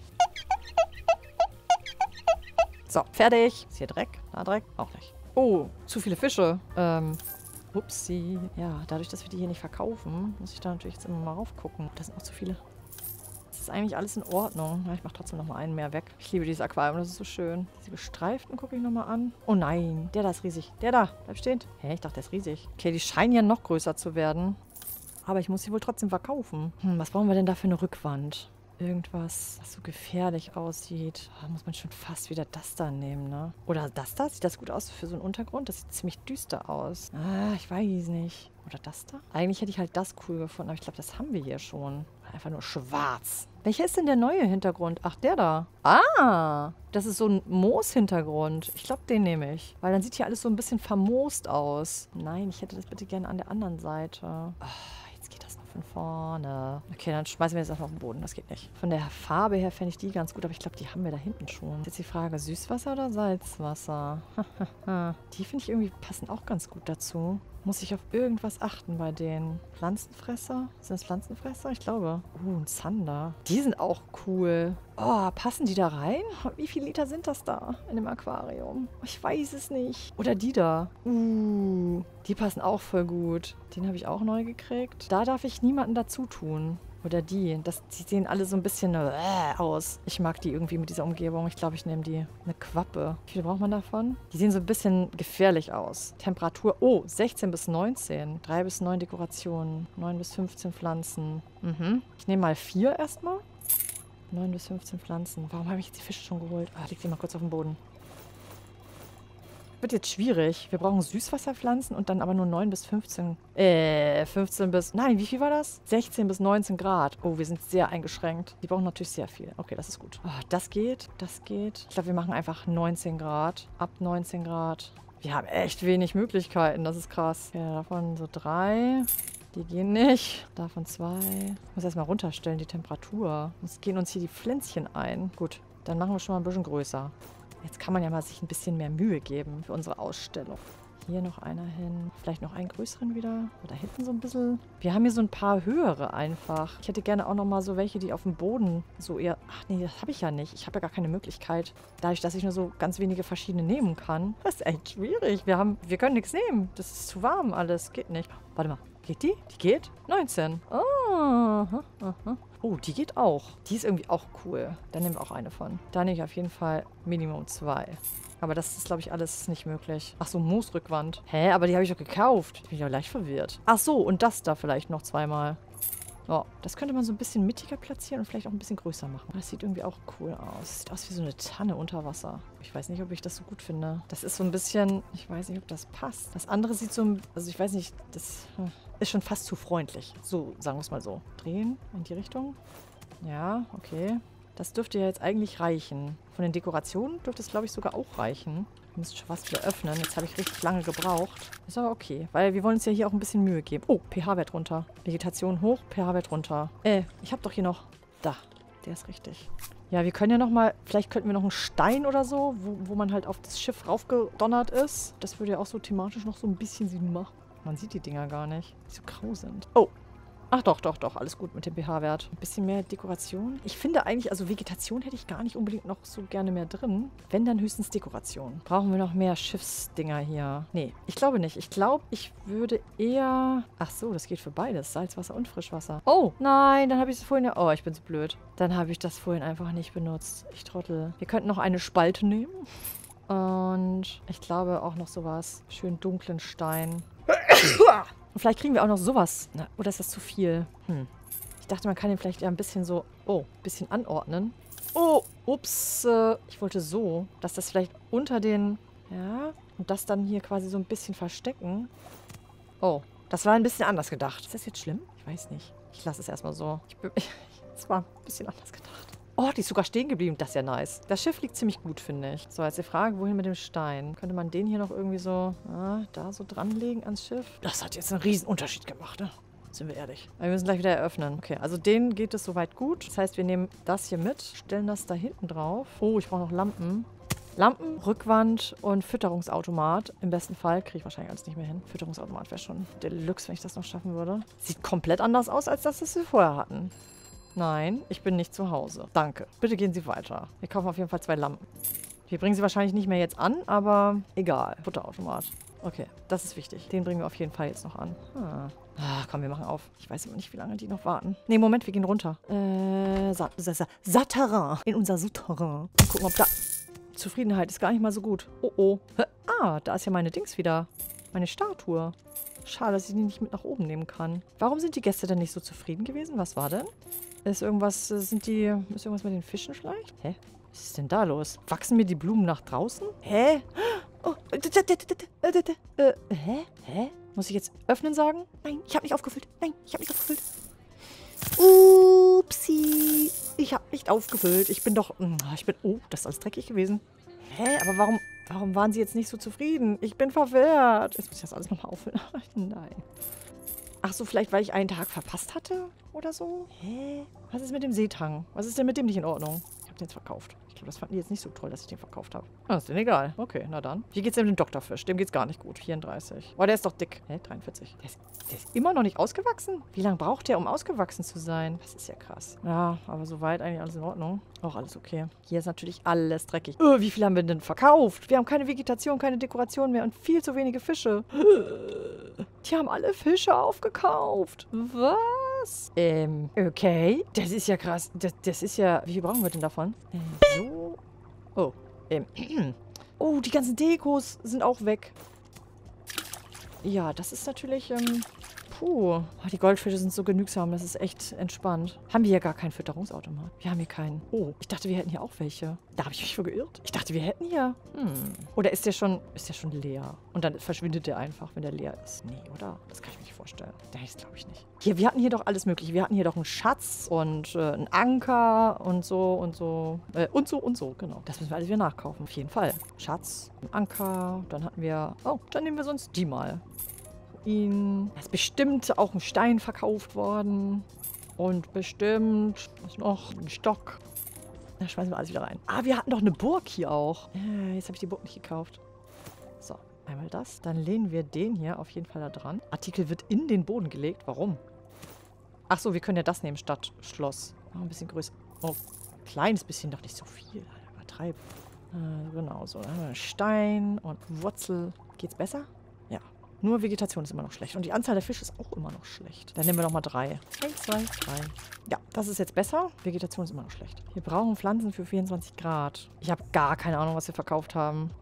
So, fertig. Ist hier Dreck? Na, Dreck? Auch nicht. Oh, zu viele Fische. Upsi. Ja, dadurch, dass wir die hier nicht verkaufen, muss ich da natürlich jetzt immer mal raufgucken. Das sind auch zu viele. Das ist eigentlich alles in Ordnung. Ja, ich mache trotzdem nochmal einen mehr weg. Ich liebe dieses Aquarium, das ist so schön. Diese gestreiften gucke ich nochmal an. Oh nein, der da ist riesig. Der da, bleib stehen. Hä, ich dachte, der ist riesig. Okay, die scheinen ja noch größer zu werden. Aber ich muss sie wohl trotzdem verkaufen. Was brauchen wir denn da für eine Rückwand? Irgendwas, was so gefährlich aussieht. Da muss man schon fast wieder das da nehmen, ne? Oder das da? Sieht das gut aus für so einen Untergrund? Das sieht ziemlich düster aus. Ich weiß nicht. Oder das da? Eigentlich hätte ich halt das cool gefunden, aber ich glaube, das haben wir hier schon. Einfach nur schwarz. Welcher ist denn der neue Hintergrund? Ach, der da. Das ist so ein Moos-Hintergrund. Ich glaube, den nehme ich. Weil dann sieht hier alles so ein bisschen vermoost aus. Nein, ich hätte das bitte gerne an der anderen Seite. Jetzt geht das noch von vorne. Okay, dann schmeißen wir jetzt einfach auf den Boden. Das geht nicht. Von der Farbe her fände ich die ganz gut, aber ich glaube, die haben wir da hinten schon. Jetzt die Frage, Süßwasser oder Salzwasser? Die finde ich irgendwie passen auch ganz gut dazu. Muss ich auf irgendwas achten bei denen? Pflanzenfresser? Sind das Pflanzenfresser? Ich glaube. Ein Zander. Die sind auch cool. Oh, passen die da rein? Wie viele Liter sind das da in dem Aquarium? Ich weiß es nicht. Oder die da. Die passen auch voll gut. Den habe ich auch neu gekriegt. Da darf ich niemanden dazu tun. Oder die. Die sehen alle so ein bisschen aus. Ich mag die irgendwie mit dieser Umgebung. Ich glaube, ich nehme die. Eine Quappe. Wie viele braucht man davon? Die sehen so ein bisschen gefährlich aus. Temperatur. 16 bis 19. 3 bis 9 Dekorationen. 9 bis 15 Pflanzen. Ich nehme mal 4 erstmal. 9 bis 15 Pflanzen. Warum habe ich jetzt die Fische schon geholt? Leg die mal kurz auf den Boden. Wird jetzt schwierig. Wir brauchen Süßwasserpflanzen und dann aber nur 9 bis 15. 15 bis... Nein, wie viel war das? 16 bis 19 Grad. Oh, wir sind sehr eingeschränkt. Die brauchen natürlich sehr viel. Okay, das ist gut. Das geht. Ich glaube, wir machen einfach 19 Grad. Ab 19 Grad. Wir haben echt wenig Möglichkeiten. Das ist krass. Ja, davon so 3. Die gehen nicht. Davon 2. Ich muss erstmal runterstellen, die Temperatur. Sonst gehen uns hier die Pflänzchen ein. Gut, dann machen wir schon mal ein bisschen größer. Jetzt kann man ja mal sich ein bisschen mehr Mühe geben für unsere Ausstellung. Hier noch einer hin. Vielleicht noch einen größeren wieder. Oder hinten so ein bisschen. Wir haben hier so ein paar höhere einfach. Ich hätte gerne auch noch mal so welche, die auf dem Boden so eher... Ach nee, das habe ich ja nicht. Ich habe ja gar keine Möglichkeit. Dadurch, dass ich nur so ganz wenige verschiedene nehmen kann. Das ist echt schwierig. Wir können nichts nehmen. Das ist zu warm alles. Geht nicht. Warte mal. Geht die? Die geht? 19. Oh, die geht auch. Die ist irgendwie auch cool. Da nehmen wir auch eine von. Da nehme ich auf jeden Fall Minimum 2. Aber das ist, glaube ich, alles nicht möglich. Ach so, Moosrückwand. Hä, aber die habe ich doch gekauft. Ich bin ja leicht verwirrt. Ach so, und das da vielleicht noch 2-mal. Oh, das könnte man so ein bisschen mittiger platzieren und vielleicht auch ein bisschen größer machen. Das sieht irgendwie auch cool aus. Sieht aus wie so eine Tanne unter Wasser. Ich weiß nicht, ob ich das so gut finde. Das ist so ein bisschen... Ich weiß nicht, ob das passt. Das andere sieht so... Also ich weiß nicht, das ist schon fast zu freundlich. So, sagen wir es mal so. Drehen in die Richtung. Ja, okay. Das dürfte ja jetzt eigentlich reichen. Von den Dekorationen dürfte es, glaube ich, sogar auch reichen. Wir müssen schon fast wieder öffnen. Jetzt habe ich richtig lange gebraucht. Ist aber okay, weil wir wollen uns ja hier auch ein bisschen Mühe geben. Oh, pH-Wert runter. Vegetation hoch, pH-Wert runter. Ich habe doch hier noch... Da, der ist richtig. Ja, wir können ja nochmal... Vielleicht könnten wir noch einen Stein oder so, wo man halt auf das Schiff raufgedonnert ist. Das würde ja auch so thematisch noch so ein bisschen Sinn machen. Man sieht die Dinger gar nicht, die so grau sind. Oh. Ach doch, doch, doch. Alles gut mit dem pH-Wert. Ein bisschen mehr Dekoration. Ich finde eigentlich, also Vegetation hätte ich gar nicht unbedingt noch so gerne mehr drin. Wenn, dann höchstens Dekoration. Brauchen wir noch mehr Schiffsdinger hier? Nee, ich glaube nicht. Ich glaube, ich würde eher... Ach so, das geht für beides. Salzwasser und Frischwasser. Oh, nein, dann habe ich es vorhin ja... Oh, ich bin so blöd. Dann habe ich das vorhin einfach nicht benutzt. Ich trottel. Wir könnten noch eine Spalte nehmen. Und ich glaube auch noch sowas. Schön dunklen Stein. Und vielleicht kriegen wir auch noch sowas. Na, oder ist das zu viel? Ich dachte, man kann den vielleicht ja ein bisschen so... Oh, ein bisschen anordnen. Oh, ups. Ich wollte so, dass das vielleicht unter den... Ja, und das dann hier quasi so ein bisschen verstecken. Oh, das war ein bisschen anders gedacht. Ist das jetzt schlimm? Ich weiß nicht. Ich lasse es erstmal so. Das war ein bisschen anders gedacht. Oh, die ist sogar stehen geblieben. Das ist ja nice. Das Schiff liegt ziemlich gut, finde ich. So, jetzt die Frage, wohin mit dem Stein? Könnte man den hier noch irgendwie so, da so dranlegen ans Schiff? Das hat jetzt einen riesen Unterschied gemacht, ne? Sind wir ehrlich. Aber wir müssen gleich wieder eröffnen. Okay, also denen geht es soweit gut. Das heißt, wir nehmen das hier mit, stellen das da hinten drauf. Oh, ich brauche noch Lampen. Lampen, Rückwand und Fütterungsautomat. Im besten Fall kriege ich wahrscheinlich alles nicht mehr hin. Fütterungsautomat wäre schon Deluxe, wenn ich das noch schaffen würde. Sieht komplett anders aus, als das, was wir vorher hatten. Nein, ich bin nicht zu Hause. Danke. Bitte gehen Sie weiter. Wir kaufen auf jeden Fall 2 Lampen. Wir bringen sie wahrscheinlich nicht mehr jetzt an, aber egal. Futterautomat. Okay, das ist wichtig. Den bringen wir auf jeden Fall jetzt noch an. Komm, wir machen auf. Ich weiß aber nicht, wie lange die noch warten. Nee, Moment, wir gehen runter. Souterrain. In unser Souterrain. Mal gucken, ob da... Zufriedenheit ist gar nicht mal so gut. Oh, oh. Da ist ja meine Dings wieder. Meine Statue. Schade, dass ich die nicht mit nach oben nehmen kann. Warum sind die Gäste denn nicht so zufrieden gewesen? Was war denn? Ist irgendwas mit den Fischen vielleicht? Hä? Was ist denn da los? Wachsen mir die Blumen nach draußen? Hä? Oh. Hä? Muss ich jetzt öffnen sagen? Nein, ich habe nicht aufgefüllt. Nein, ich habe nicht aufgefüllt. Upsi. Ich habe nicht aufgefüllt. Oh, das ist alles dreckig gewesen. Hä? Aber warum waren sie jetzt nicht so zufrieden? Ich bin verwirrt. Jetzt muss ich das alles nochmal auffüllen. Nein. Ach so, vielleicht weil ich einen Tag verpasst hatte oder so? Hä? Was ist mit dem Seetang? Was ist denn mit dem nicht in Ordnung? Ich habe den jetzt verkauft. Ich glaube, das fanden die jetzt nicht so toll, dass ich den verkauft habe. Ist denn egal. Okay, na dann. Wie geht's denn mit dem Doktorfisch? Dem geht's gar nicht gut. 34. Oh, der ist doch dick. Hä? 43. Der ist immer noch nicht ausgewachsen? Wie lange braucht der, um ausgewachsen zu sein? Das ist ja krass. Ja, aber soweit eigentlich alles in Ordnung. Auch alles okay. Hier ist natürlich alles dreckig. Wie viel haben wir denn verkauft? Wir haben keine Vegetation, keine Dekoration mehr und viel zu wenige Fische. Die haben alle Fische aufgekauft. Was? Okay. Das ist ja krass. Das ist ja... Wie viel brauchen wir denn davon? So. Oh. Oh, die ganzen Dekos sind auch weg. Ja, das ist natürlich... Puh. Oh, die Goldfische sind so genügsam. Das ist echt entspannt. Haben wir hier gar keinen Fütterungsautomat? Wir haben hier keinen. Oh, ich dachte, wir hätten hier auch welche. Da habe ich mich für geirrt. Ich dachte, wir hätten hier. Oder ist der schon leer? Und dann verschwindet der einfach, wenn der leer ist. Nee, oder? Das kann ich mir nicht vorstellen. Das glaube ich nicht. Hier, wir hatten hier doch alles Mögliche. Wir hatten hier doch einen Schatz und einen Anker und so und so. Und so, genau. Das müssen wir alles wieder nachkaufen. Auf jeden Fall. Schatz, ein Anker. Dann hatten wir... Oh, dann nehmen wir sonst die mal. Da ist bestimmt auch ein Stein verkauft worden. Und bestimmt was noch ein Stock. Da schmeißen wir alles wieder rein. Wir hatten doch eine Burg hier auch. Jetzt habe ich die Burg nicht gekauft. So, einmal das. Dann lehnen wir den hier auf jeden Fall da dran. Artikel wird in den Boden gelegt. Warum? Ach so, wir können ja das nehmen statt Schloss. Noch ein bisschen größer. Oh, kleines bisschen, doch nicht so viel. Übertreiben. Genau, so. Dann haben wir Stein und Wurzel. Geht's besser? Ja. Nur Vegetation ist immer noch schlecht. Und die Anzahl der Fische ist auch immer noch schlecht. Dann nehmen wir nochmal 3. 1, 2, 3. Ja, das ist jetzt besser. Vegetation ist immer noch schlecht. Wir brauchen Pflanzen für 24 Grad. Ich habe gar keine Ahnung, was wir verkauft haben.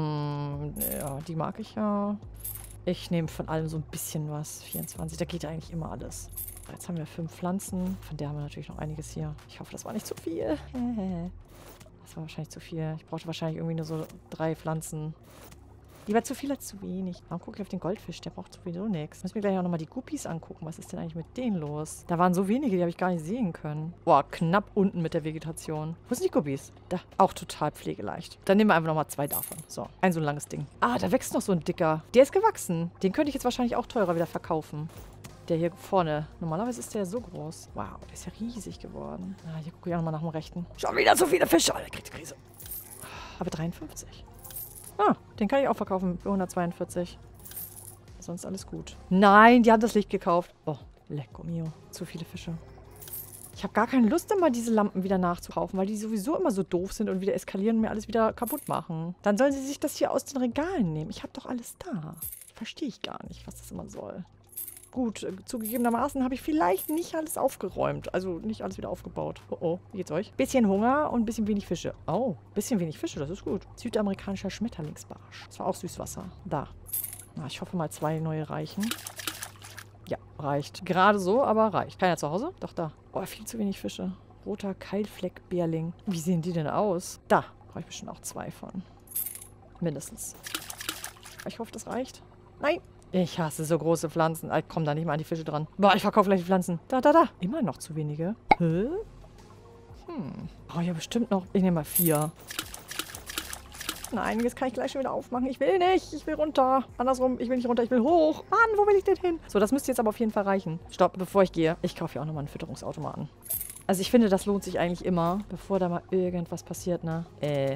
Ja, die mag ich ja. Ich nehme von allem so ein bisschen was. 24, da geht ja eigentlich immer alles. Jetzt haben wir 5 Pflanzen. Von der haben wir natürlich noch einiges hier. Ich hoffe, das war nicht zu viel. Das war wahrscheinlich zu viel. Ich brauchte wahrscheinlich irgendwie nur so 3 Pflanzen. Lieber zu viel als zu wenig. Warum gucke ich auf den Goldfisch? Der braucht sowieso nichts. Müssen wir gleich auch nochmal die Guppies angucken. Was ist denn eigentlich mit denen los? Da waren so wenige, die habe ich gar nicht sehen können. Boah, knapp unten mit der Vegetation. Wo sind die Guppies? Da. Auch total pflegeleicht. Dann nehmen wir einfach nochmal 2 davon. So, ein so langes Ding. Ah, da wächst noch so ein dicker. Der ist gewachsen. Den könnte ich jetzt wahrscheinlich auch teurer wieder verkaufen. Der hier vorne. Normalerweise ist der so groß. Wow, der ist ja riesig geworden. Ah, hier gucke ich auch nochmal nach dem rechten. Schon wieder so viele Fische. Der kriegt die Krise. Aber 53. Ah, den kann ich auch verkaufen für 142. Sonst alles gut. Nein, die haben das Licht gekauft. Oh, lecco mio. Zu viele Fische. Ich habe gar keine Lust, immer diese Lampen wieder nachzukaufen, weil die sowieso immer so doof sind und wieder eskalieren und mir alles wieder kaputt machen. Dann sollen sie sich das hier aus den Regalen nehmen. Ich habe doch alles da. Verstehe ich gar nicht, was das immer soll. Gut, zugegebenermaßen habe ich vielleicht nicht alles aufgeräumt. Also nicht alles wieder aufgebaut. Oh oh, wie geht's euch? Bisschen Hunger und ein bisschen wenig Fische. Oh, bisschen wenig Fische, das ist gut. Südamerikanischer Schmetterlingsbarsch. Das war auch Süßwasser. Da. Na, ich hoffe mal 2 neue reichen. Ja, reicht. Gerade so, aber reicht. Keiner zu Hause? Doch, da. Oh, viel zu wenig Fische. Roter Keilfleckbärling. Wie sehen die denn aus? Da. Brauche ich bestimmt auch 2 von. Mindestens. Ich hoffe, das reicht. Nein. Ich hasse so große Pflanzen. Ich komme da nicht mal an die Fische dran. Boah, ich verkaufe gleich die Pflanzen. Da. Immer noch zu wenige. Hä? Brauche ich ja bestimmt noch. Ich nehme mal 4. Nein, jetzt kann ich gleich schon wieder aufmachen. Ich will nicht. Ich will runter. Andersrum, ich will nicht runter. Ich will hoch. Mann, wo will ich denn hin? So, das müsste jetzt aber auf jeden Fall reichen. Stopp, bevor ich gehe. Ich kaufe hier auch nochmal einen Fütterungsautomaten. Also ich finde, das lohnt sich eigentlich immer, bevor da mal irgendwas passiert, ne? Hä?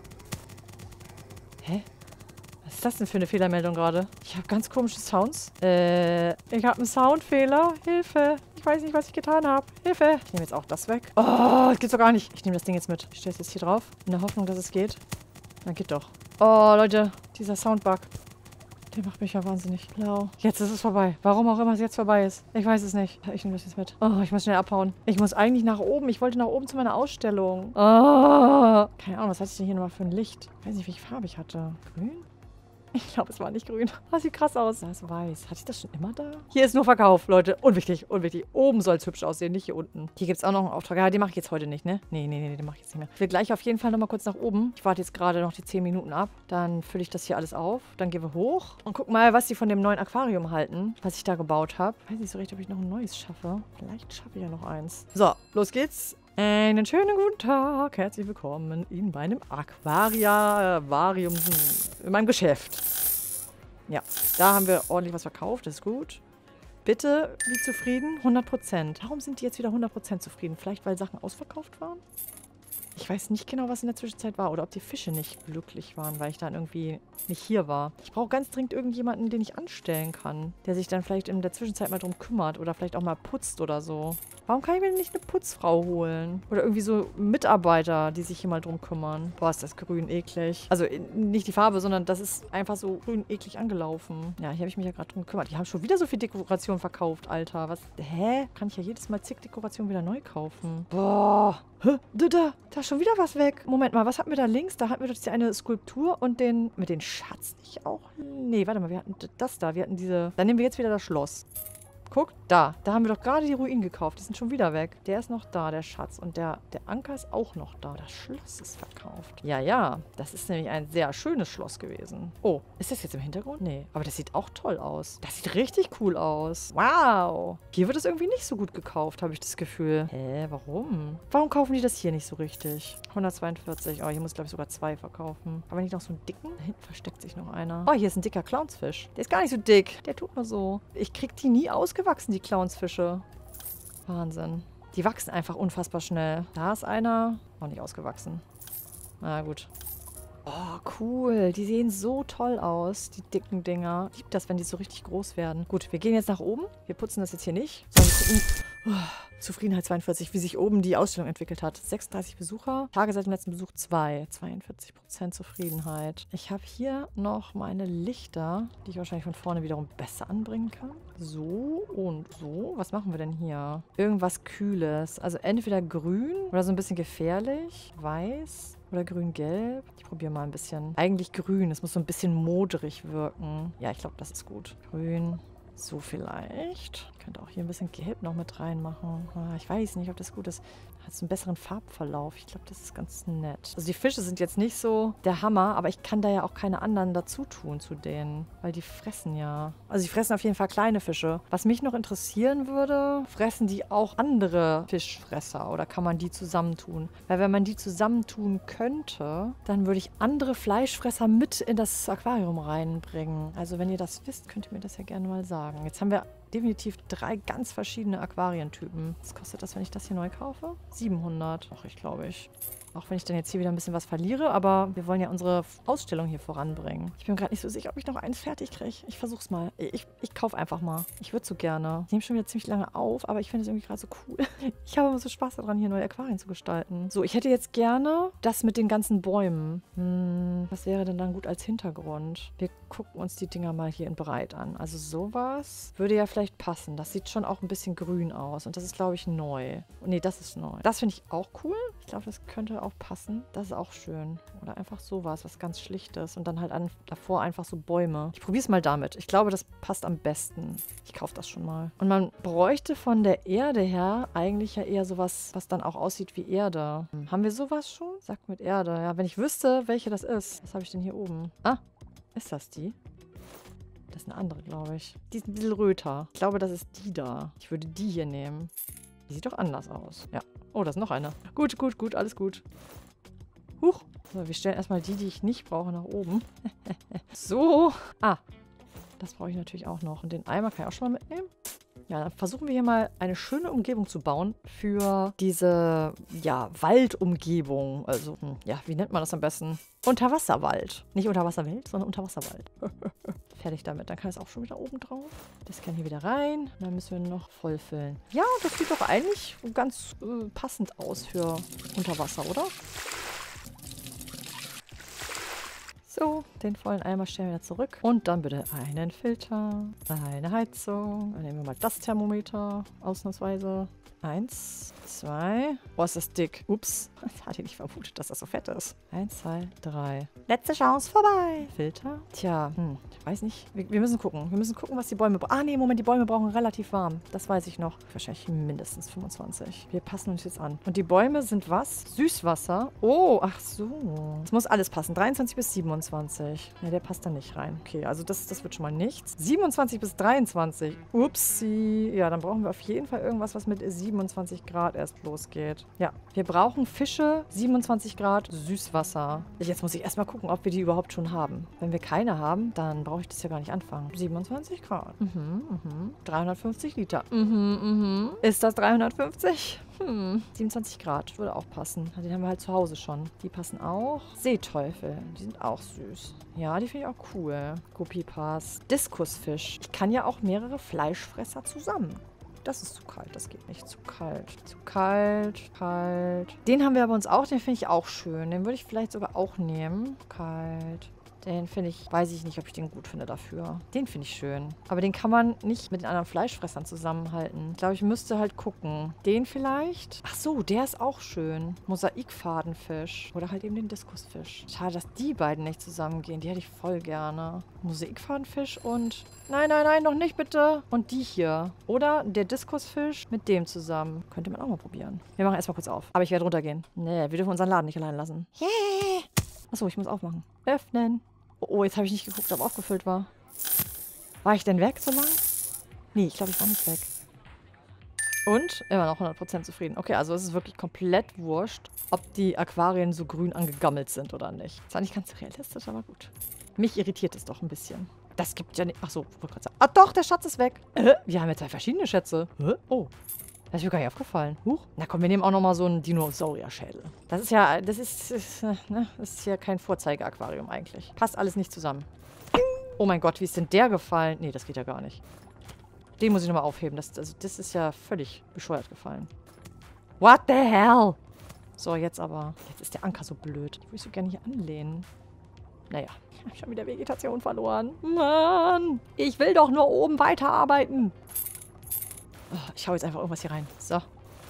Was ist das denn für eine Fehlermeldung gerade? Ich habe ganz komische Sounds. Ich habe einen Soundfehler. Hilfe. Ich weiß nicht, was ich getan habe. Hilfe. Ich nehme jetzt auch das weg. Oh, das geht's doch gar nicht. Ich nehme das Ding jetzt mit. Ich stelle es jetzt hier drauf. In der Hoffnung, dass es geht. Dann geht doch. Oh, Leute. Dieser Soundbug. Der macht mich ja wahnsinnig blau. Jetzt ist es vorbei. Warum auch immer es jetzt vorbei ist. Ich weiß es nicht. Ich nehme das jetzt mit. Oh, ich muss schnell abhauen. Ich muss eigentlich nach oben. Ich wollte nach oben zu meiner Ausstellung. Oh. Keine Ahnung, was hatte ich denn hier nochmal für ein Licht? Ich weiß nicht, welche Farbe ich hatte. Grün? Ich glaube, es war nicht grün. Das sieht krass aus. Das ist weiß. Hatte ich das schon immer da? Hier ist nur Verkauf, Leute. Unwichtig, unwichtig. Oben soll es hübsch aussehen, nicht hier unten. Hier gibt es auch noch einen Auftrag. Ja, den mache ich jetzt heute nicht, ne? Nee, den mache ich jetzt nicht mehr. Ich will gleich auf jeden Fall nochmal kurz nach oben. Ich warte jetzt gerade noch die 10 Minuten ab. Dann fülle ich das hier alles auf. Dann gehen wir hoch und guck mal, was die von dem neuen Aquarium halten, was ich da gebaut habe. Ich weiß nicht so richtig, ob ich noch ein neues schaffe. Vielleicht schaffe ich ja noch eins. So, los geht's. Einen schönen guten Tag. Herzlich willkommen in meinem Aquarium, in meinem Geschäft. Ja, da haben wir ordentlich was verkauft. Das ist gut. Bitte, wie zufrieden? 100%. Warum sind die jetzt wieder 100% zufrieden? Vielleicht, weil Sachen ausverkauft waren? Ich weiß nicht genau, was in der Zwischenzeit war. Oder ob die Fische nicht glücklich waren, weil ich dann irgendwie nicht hier war. Ich brauche ganz dringend irgendjemanden, den ich anstellen kann. Der sich dann vielleicht in der Zwischenzeit mal drum kümmert. Oder vielleicht auch mal putzt oder so. Warum kann ich mir nicht eine Putzfrau holen? Oder irgendwie so Mitarbeiter, die sich hier mal drum kümmern. Boah, ist das grün eklig. Also nicht die Farbe, sondern das ist einfach so grün eklig angelaufen. Ja, hier habe ich mich ja gerade drum gekümmert. Die haben schon wieder so viel Dekoration verkauft, Alter. Was? Hä? Kann ich ja jedes Mal zig Dekorationen wieder neu kaufen. Boah. Hä? Da ist schon wieder was weg. Moment mal, was hatten wir da links? Da hatten wir doch diese eine Skulptur und den... Mit den Schatz nicht auch? Nee, warte mal, wir hatten das da. Wir hatten diese... Dann nehmen wir jetzt wieder das Schloss. Guck, da. Da haben wir doch gerade die Ruinen gekauft. Die sind schon wieder weg. Der ist noch da, der Schatz. Und der Anker ist auch noch da. Das Schloss ist verkauft. Ja. Das ist nämlich ein sehr schönes Schloss gewesen. Oh, ist das jetzt im Hintergrund? Nee. Aber das sieht auch toll aus. Das sieht richtig cool aus. Wow. Hier wird es irgendwie nicht so gut gekauft, habe ich das Gefühl. Hä, warum? Warum kaufen die das hier nicht so richtig? 142. Oh, hier muss ich, glaube ich, sogar 2 verkaufen. Aber nicht noch so einen dicken? Da hinten versteckt sich noch einer. Oh, hier ist ein dicker Clownsfisch. Der ist gar nicht so dick. Der tut nur so. Ich krieg die nie ausgewachsen, die Clownsfische. Wahnsinn. Die wachsen einfach unfassbar schnell. Da ist einer. Auch nicht ausgewachsen. Na gut. Oh, cool. Die sehen so toll aus, die dicken Dinger. Ich liebe das, wenn die so richtig groß werden. Gut, wir gehen jetzt nach oben. Wir putzen das jetzt hier nicht. Sondern wir gucken... Zufriedenheit 42, wie sich oben die Ausstellung entwickelt hat. 36 Besucher, Tage seit dem letzten Besuch 2. 42% Zufriedenheit. Ich habe hier noch meine Lichter, die ich wahrscheinlich von vorne wiederum besser anbringen kann. So und so. Was machen wir denn hier? Irgendwas Kühles. Also entweder grün oder so ein bisschen gefährlich. Weiß oder grün-gelb. Ich probiere mal ein bisschen. Eigentlich grün. Es muss so ein bisschen moderig wirken. Ja, ich glaube, das ist gut. Grün. So vielleicht. könnte auch hier ein bisschen Gelb noch mit reinmachen. Ich weiß nicht, ob das gut ist. Hat so einen besseren Farbverlauf. Ich glaube, das ist ganz nett. Also die Fische sind jetzt nicht so der Hammer, aber ich kann da ja auch keine anderen dazu tun zu denen. Weil die fressen ja. Also die fressen auf jeden Fall kleine Fische. Was mich noch interessieren würde, fressen die auch andere Fischfresser oder kann man die zusammentun? Weil wenn man die zusammentun könnte, dann würde ich andere Fleischfresser mit in das Aquarium reinbringen. Also wenn ihr das wisst, könnt ihr mir das ja gerne mal sagen. Jetzt haben wir definitiv 3 ganz verschiedene Aquarientypen. Was kostet das, wenn ich das hier neu kaufe? 700. Ach, ich glaube ich. Auch wenn ich dann jetzt hier wieder ein bisschen was verliere, aber wir wollen ja unsere Ausstellung hier voranbringen. Ich bin gerade nicht so sicher, ob ich noch eins fertig kriege. Ich versuch's mal. Ich kaufe einfach mal. Ich würde so gerne. Ich nehme schon wieder ziemlich lange auf, aber ich finde es irgendwie gerade so cool. Ich habe immer so Spaß daran, hier neue Aquarien zu gestalten. So, ich hätte jetzt gerne das mit den ganzen Bäumen. Was wäre denn dann gut als Hintergrund? Wir gucken uns die Dinger mal hier in breit an. Also sowas würde ja vielleicht passen. Das sieht schon auch ein bisschen grün aus. Und das ist, glaube ich, neu. Nee, das ist neu. Das finde ich auch cool. Ich glaube, das könnte auch passen. Das ist auch schön. Oder einfach sowas, was ganz Schlichtes. Und dann halt davor einfach so Bäume. Ich probiere es mal damit. Ich glaube, das passt am besten. Ich kaufe das schon mal. Und man bräuchte von der Erde her eigentlich ja eher sowas, was dann auch aussieht wie Erde. Haben wir sowas schon? Sagt mit Erde. Ja, wenn ich wüsste, welche das ist. Was habe ich denn hier oben? Ah, ist das die? Das ist eine andere, glaube ich. Die ist ein bisschen röter. Ich glaube, das ist die da. Ich würde die hier nehmen. Die sieht doch anders aus. Ja. Oh, da ist noch eine. Gut, gut, gut. Alles gut. Huch. So, wir stellen erstmal die ich nicht brauche, nach oben. So. Ah. Das brauche ich natürlich auch noch. Und den Eimer kann ich auch schon mal mitnehmen. Ja, dann versuchen wir hier mal eine schöne Umgebung zu bauen für diese, ja, Waldumgebung. Also, ja, wie nennt man das am besten? Unterwasserwald. Nicht Unterwasserwelt, sondern Unterwasserwald. Fertig damit. Dann kann es auch schon wieder oben drauf. Das kann hier wieder rein. Dann müssen wir noch vollfüllen. Ja, das sieht doch eigentlich ganz passend aus für Unterwasser, oder? So, den vollen Eimer stellen wir zurück. Und dann bitte einen Filter, eine Heizung. Dann nehmen wir mal das Thermometer, ausnahmsweise. 1, 2. Boah, ist das dick. Ups. Das hatte ich nicht vermutet, dass das so fett ist. 1, 2, 3. Letzte Chance vorbei. Filter. Tja, ich weiß nicht. Wir müssen gucken. Wir müssen gucken, was die Bäume brauchen. Ah, nee, Moment, die Bäume brauchen relativ warm. Das weiß ich noch. Wahrscheinlich mindestens 25. Wir passen uns jetzt an. Und die Bäume sind was? Süßwasser. Oh, ach so. Es muss alles passen. 23 bis 27. Ne, der passt da nicht rein. Okay, also das wird schon mal nichts. 27 bis 23. Upsi. Ja, dann brauchen wir auf jeden Fall irgendwas, was mit 27 Grad erst losgeht. Ja, wir brauchen Fische, 27 Grad, Süßwasser. Jetzt muss ich erstmal gucken, ob wir die überhaupt schon haben. Wenn wir keine haben, dann brauche ich das ja gar nicht anfangen. 27 Grad. 350 Liter. Ist das 350? 27 Grad würde auch passen. Den haben wir halt zu Hause schon. Die passen auch. Seeteufel, die sind auch süß. Ja, die finde ich auch cool. Gupipas. Diskusfisch. Ich kann ja auch mehrere Fleischfresser zusammen. Das ist zu kalt, das geht nicht. Zu kalt. Zu kalt. Kalt. Den haben wir bei uns auch, den finde ich auch schön. Den würde ich vielleicht sogar auch nehmen. Kalt. Den finde ich, weiß ich nicht, ob ich den gut finde dafür. Den finde ich schön. Aber den kann man nicht mit den anderen Fleischfressern zusammenhalten. Ich glaube, ich müsste halt gucken. Den vielleicht? Ach so, der ist auch schön. Mosaikfadenfisch. Oder halt eben den Diskusfisch. Schade, dass die beiden nicht zusammengehen. Die hätte ich voll gerne. Mosaikfadenfisch und... Nein, nein, nein, noch nicht bitte. Und die hier. Oder der Diskusfisch mit dem zusammen. Könnte man auch mal probieren. Wir machen erstmal kurz auf. Aber ich werde runtergehen. Nee, wir dürfen unseren Laden nicht allein lassen. Achso, ich muss aufmachen. Öffnen. Oh, jetzt habe ich nicht geguckt, ob aufgefüllt war. War ich denn weg so lang? Nee, ich glaube, ich war nicht weg. Und immer noch 100% zufrieden. Okay, also es ist wirklich komplett wurscht, ob die Aquarien so grün angegammelt sind oder nicht. Zwar nicht ganz realistisch, aber gut. Mich irritiert es doch ein bisschen. Das gibt ja nicht... Achso, wollte gerade sagen. Ah doch, der Schatz ist weg. Wir haben ja 2 verschiedene Schätze. Oh. Das ist mir gar nicht aufgefallen. Huch. Na komm, wir nehmen auch nochmal so einen Dinosaurier-Schädel. Das ist ja, das ist ja kein Vorzeigeaquarium eigentlich. Passt alles nicht zusammen. Oh mein Gott, wie ist denn der gefallen? Nee, das geht ja gar nicht. Den muss ich nochmal aufheben. Das ist ja völlig bescheuert gefallen. What the hell? So, jetzt aber. Jetzt ist der Anker so blöd. Ich würde so gerne hier anlehnen. Naja, ich habe schon wieder Vegetation verloren. Mann, ich will doch nur oben weiterarbeiten. Ich hau jetzt einfach irgendwas hier rein. So.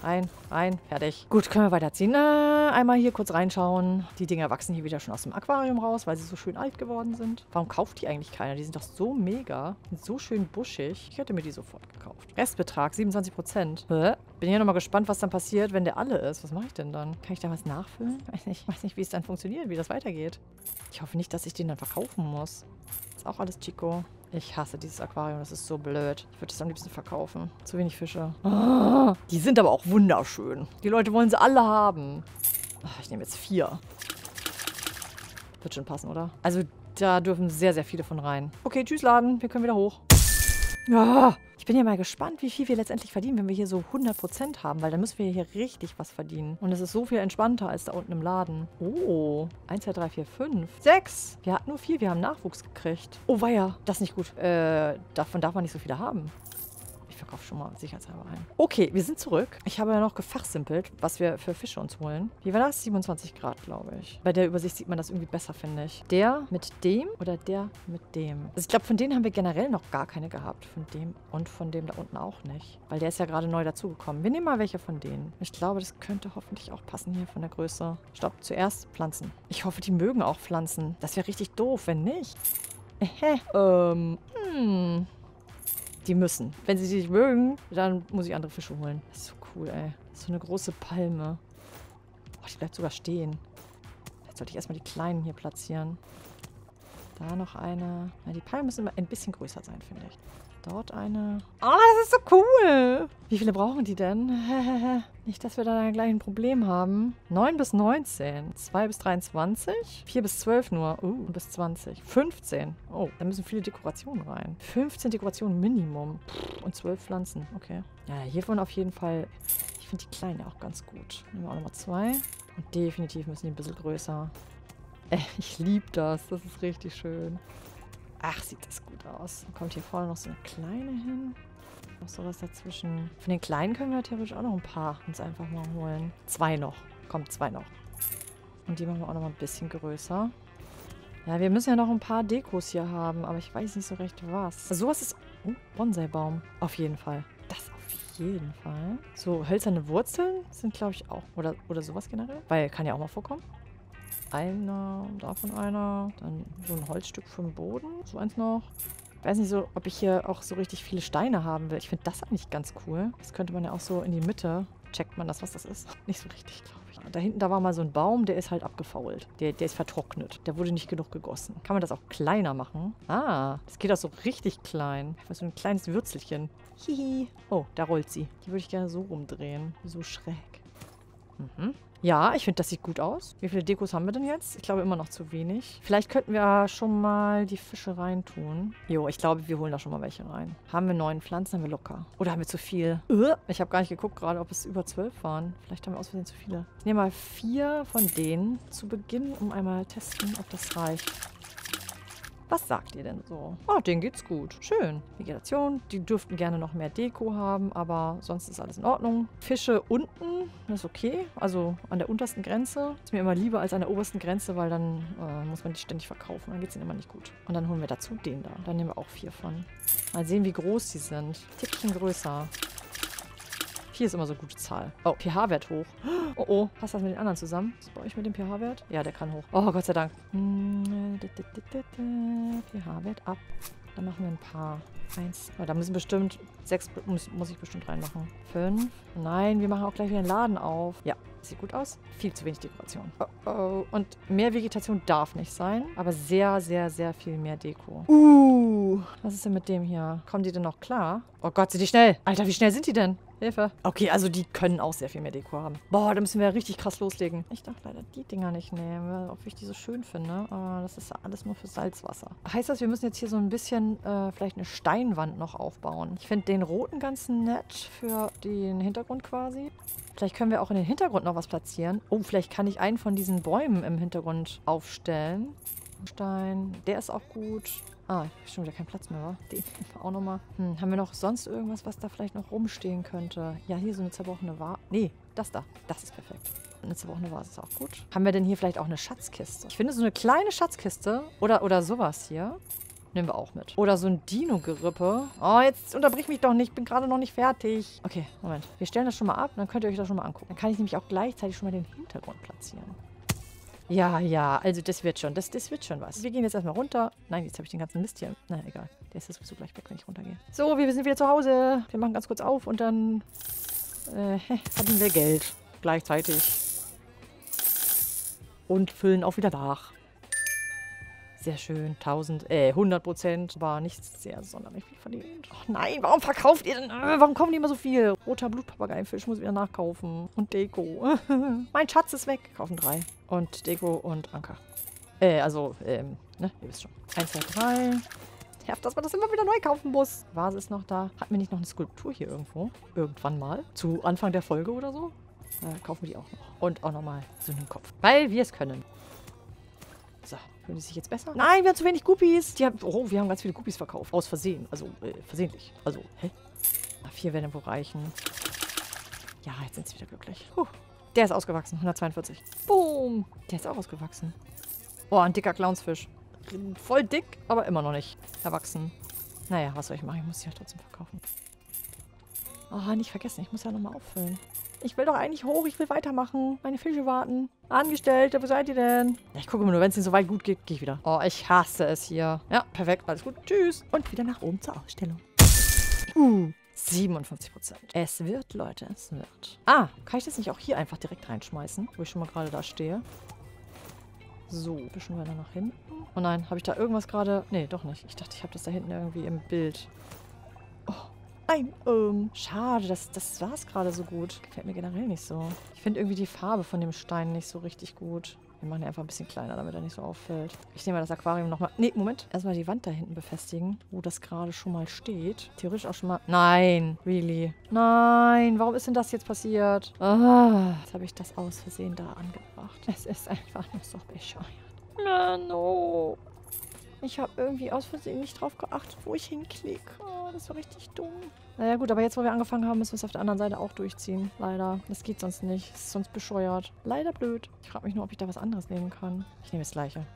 Rein, rein, fertig. Gut, können wir weiterziehen. Einmal hier kurz reinschauen. Die Dinger wachsen hier wieder schon aus dem Aquarium raus, weil sie so schön alt geworden sind. Warum kauft die eigentlich keiner? Die sind doch so mega. Sind so schön buschig. Ich hätte mir die sofort gekauft. Restbetrag 27%. Bin hier nochmal gespannt, was dann passiert, wenn der alle ist. Was mache ich denn dann? Kann ich da was nachfüllen? Ich weiß nicht, wie es dann funktioniert, wie das weitergeht. Ich hoffe nicht, dass ich den dann verkaufen muss. Ist auch alles Chico. Ich hasse dieses Aquarium, das ist so blöd. Ich würde es am liebsten verkaufen. Zu wenig Fische. Oh, die sind aber auch wunderschön. Die Leute wollen sie alle haben. Ach, ich nehme jetzt 4. Wird schon passen, oder? Also da dürfen sehr, sehr viele von rein. Okay, tschüss Laden, wir können wieder hoch. Ja, ich bin ja mal gespannt, wie viel wir letztendlich verdienen, wenn wir hier so 100% haben, weil dann müssen wir hier richtig was verdienen. Und es ist so viel entspannter als da unten im Laden. Oh, 1, 2, 3, 4, 5, 6. Wir hatten nur 4, wir haben Nachwuchs gekriegt. Oh weia, das ist nicht gut. Davon darf man nicht so viele haben. Ich verkaufe schon mal sicherheitshalber ein. Okay, wir sind zurück. Ich habe ja noch gefachsimpelt, was wir für Fische uns holen. Wie war das? 27 Grad, glaube ich. Bei der Übersicht sieht man das irgendwie besser, finde ich. Der mit dem oder der mit dem? Also ich glaube, von denen haben wir generell noch gar keine gehabt. Von dem und von dem da unten auch nicht. Weil der ist ja gerade neu dazugekommen. Wir nehmen mal welche von denen. Ich glaube, das könnte hoffentlich auch passen hier von der Größe. Stopp, zuerst Pflanzen. Ich hoffe, die mögen auch Pflanzen. Das wäre richtig doof, wenn nicht. Die müssen. Wenn sie nicht mögen, dann muss ich andere Fische holen. Das ist so cool, ey. Das ist so eine große Palme. Oh, die bleibt sogar stehen. Jetzt sollte ich erstmal die kleinen hier platzieren. Da noch eine. Na, die Palmen müssen immer ein bisschen größer sein, finde ich. Dort eine. Oh, das ist so cool. Wie viele brauchen die denn? Nicht, dass wir da gleich ein Problem haben. 9 bis 19. 2 bis 23. 4 bis 12 nur. Bis 20. 15. Oh, da müssen viele Dekorationen rein. 15 Dekorationen Minimum. Und 12 Pflanzen. Okay. Ja, hiervon auf jeden Fall. Ich finde die kleinen ja auch ganz gut. Nehmen wir auch nochmal 2. Und definitiv müssen die ein bisschen größer. Ich liebe das. Das ist richtig schön. Ach, sieht das gut aus. Dann kommt hier vorne noch so eine kleine hin. Noch sowas dazwischen. Von den kleinen können wir theoretisch auch noch ein paar uns einfach mal holen. 2 noch. Kommt 2 noch. Und die machen wir auch noch mal ein bisschen größer. Ja, wir müssen ja noch ein paar Dekos hier haben, aber ich weiß nicht so recht was. Also sowas ist... Oh, Bonsai-Baum. Auf jeden Fall. Das auf jeden Fall. So, hölzerne Wurzeln sind, glaube ich, auch... Oder sowas generell. Weil, kann ja auch mal vorkommen. Einer, davon einer. Dann so ein Holzstück für den Boden. So eins noch. Ich weiß nicht so, ob ich hier auch so richtig viele Steine haben will. Ich finde das eigentlich ganz cool. Das könnte man ja auch so in die Mitte. Checkt man das, was das ist? Nicht so richtig, glaube ich. Da hinten, da war mal so ein Baum, der ist halt abgefault. Der ist vertrocknet. Der wurde nicht genug gegossen. Kann man das auch kleiner machen? Ah, das geht auch so richtig klein. Ich weiß, so ein kleines Würzelchen. Hihi. Oh, da rollt sie. Die würde ich gerne so rumdrehen. So schräg. Mhm. Ja, ich finde, das sieht gut aus. Wie viele Dekos haben wir denn jetzt? Ich glaube immer noch zu wenig. Vielleicht könnten wir schon mal die Fische reintun. Jo, ich glaube, wir holen da schon mal welche rein. Haben wir 9 Pflanzen? Haben wir locker. Oder haben wir zu viel? Ich habe gar nicht geguckt gerade, ob es über 12 waren. Vielleicht haben wir aus Versehen zu viele. Ich nehme mal 4 von denen zu Beginn, um einmal testen, ob das reicht. Was sagt ihr denn so? Oh, denen geht's gut. Schön. Vegetation. Die dürften gerne noch mehr Deko haben, aber sonst ist alles in Ordnung. Fische unten, das ist okay. Also an der untersten Grenze. Ist mir immer lieber als an der obersten Grenze, weil dann muss man die ständig verkaufen. Dann geht's ihnen immer nicht gut. Und dann holen wir dazu den da. Dann nehmen wir auch 4 von. Mal sehen, wie groß die sind. Ein Tickchen größer. 4 ist immer so eine gute Zahl. Oh, pH-Wert hoch. Oh, oh. Passt das mit den anderen zusammen? Was ist bei euch mit dem pH-Wert? Ja, der kann hoch. Oh, Gott sei Dank. pH-Wert ab. Dann machen wir ein paar. 1. Oh, da müssen bestimmt 6 muss ich bestimmt reinmachen. 5. Nein, wir machen auch gleich wieder den Laden auf. Ja, sieht gut aus. Viel zu wenig Dekoration. Oh, oh. Und mehr Vegetation darf nicht sein. Aber sehr, sehr, sehr viel mehr Deko. Was ist denn mit dem hier? Kommen die denn noch klar? Oh Gott, sind die schnell. Alter, wie schnell sind die denn? Hilfe. Okay, also die können auch sehr viel mehr Deko haben. Boah, da müssen wir ja richtig krass loslegen. Ich darf leider die Dinger nicht nehmen, ob ich die so schön finde. Aber das ist ja alles nur für Salzwasser. Heißt das, wir müssen jetzt hier so ein bisschen vielleicht eine Steinwand noch aufbauen. Ich finde den roten ganz nett für den Hintergrund quasi. Vielleicht können wir auch in den Hintergrund noch was platzieren. Oh, vielleicht kann ich einen von diesen Bäumen im Hintergrund aufstellen. Stein, der ist auch gut. Ah, schon wieder kein Platz mehr, wa? Den auch nochmal. Haben wir noch sonst irgendwas, was da vielleicht noch rumstehen könnte? Ja, hier so eine zerbrochene Vase. Nee, das da. Das ist perfekt. Eine zerbrochene Vase ist auch gut. Haben wir denn hier vielleicht auch eine Schatzkiste? Ich finde so eine kleine Schatzkiste oder sowas hier. Nehmen wir auch mit. Oder so ein Dino-Gerippe. Oh, jetzt unterbrich mich doch nicht. Ich bin gerade noch nicht fertig. Okay, Moment. Wir stellen das schon mal ab. Dann könnt ihr euch das schon mal angucken. Dann kann ich nämlich auch gleichzeitig schon mal den Hintergrund platzieren. Ja, ja. Also das wird schon. Das wird schon was. Wir gehen jetzt erstmal runter. Nein, jetzt habe ich den ganzen Mist hier. Na, egal. Der ist sowieso gleich weg, wenn ich runtergehe. So, wir sind wieder zu Hause. Wir machen ganz kurz auf und dann hatten wir Geld. Gleichzeitig. Und füllen auch wieder nach. Sehr schön. 100%. War nicht sehr sonderlich viel verdient. Ach nein, warum verkauft ihr denn? Warum kommen die immer so viel? Roter Blutpapageienfisch muss ich wieder nachkaufen. Und Deko. Mein Schatz ist weg. Kaufen 3. Und Deko und Anker. Ne? Ihr wisst schon. 1, 2, 3. Nervt, dass man das immer wieder neu kaufen muss. Vase ist noch da. Hatten wir nicht noch eine Skulptur hier irgendwo? Irgendwann mal. Zu Anfang der Folge oder so? Kaufen wir die auch noch. Und auch nochmal so einen Kopf. Weil wir es können. So, fühlen die sich jetzt besser? Nein, wir haben zu wenig Guppies. Wir haben ganz viele Guppies verkauft. Aus Versehen. Also, versehentlich. Also, hä? 4 werden wohl reichen. Ja, jetzt sind sie wieder glücklich. Der ist ausgewachsen. 142. Boom. Der ist auch ausgewachsen. Oh, ein dicker Clownsfisch. Voll dick, aber immer noch nicht erwachsen. Naja, was soll ich machen? Ich muss sie ja trotzdem verkaufen. Oh, nicht vergessen. Ich muss ja nochmal auffüllen. Ich will doch eigentlich hoch. Ich will weitermachen. Meine Fische warten. Angestellte, wo seid ihr denn? Ja, ich gucke immer nur, wenn es nicht so weit gut geht, gehe ich wieder. Oh, ich hasse es hier. Ja, perfekt. Alles gut. Tschüss. Und wieder nach oben zur Ausstellung. 57%. Es wird, Leute. Es wird. Ah, kann ich das nicht auch hier einfach direkt reinschmeißen? Wo ich schon mal gerade da stehe. So, ein bisschen weiter nach hinten. Oh nein, habe ich da irgendwas gerade... Nee, doch nicht. Ich dachte, ich habe das da hinten irgendwie im Bild. Oh, nein. Schade, das war es gerade so gut. Gefällt mir generell nicht so. Ich finde irgendwie die Farbe von dem Stein nicht so richtig gut. Wir machen ihn einfach ein bisschen kleiner, damit er nicht so auffällt. Ich nehme mal das Aquarium nochmal... Nee, Moment. Erstmal die Wand da hinten befestigen, wo das gerade schon mal steht. Theoretisch auch schon mal... Nein, really. Nein, warum ist denn das jetzt passiert? Jetzt habe ich das aus Versehen da angebracht. Es ist einfach nur so bescheuert. No. Ich habe irgendwie aus Versehen nicht drauf geachtet, wo ich hinklicke. Oh, das war richtig dumm. Naja gut, aber jetzt, wo wir angefangen haben, müssen wir es auf der anderen Seite auch durchziehen. Leider. Das geht sonst nicht. Das ist sonst bescheuert. Leider blöd. Ich frage mich nur, ob ich da was anderes nehmen kann. Ich nehme das gleiche.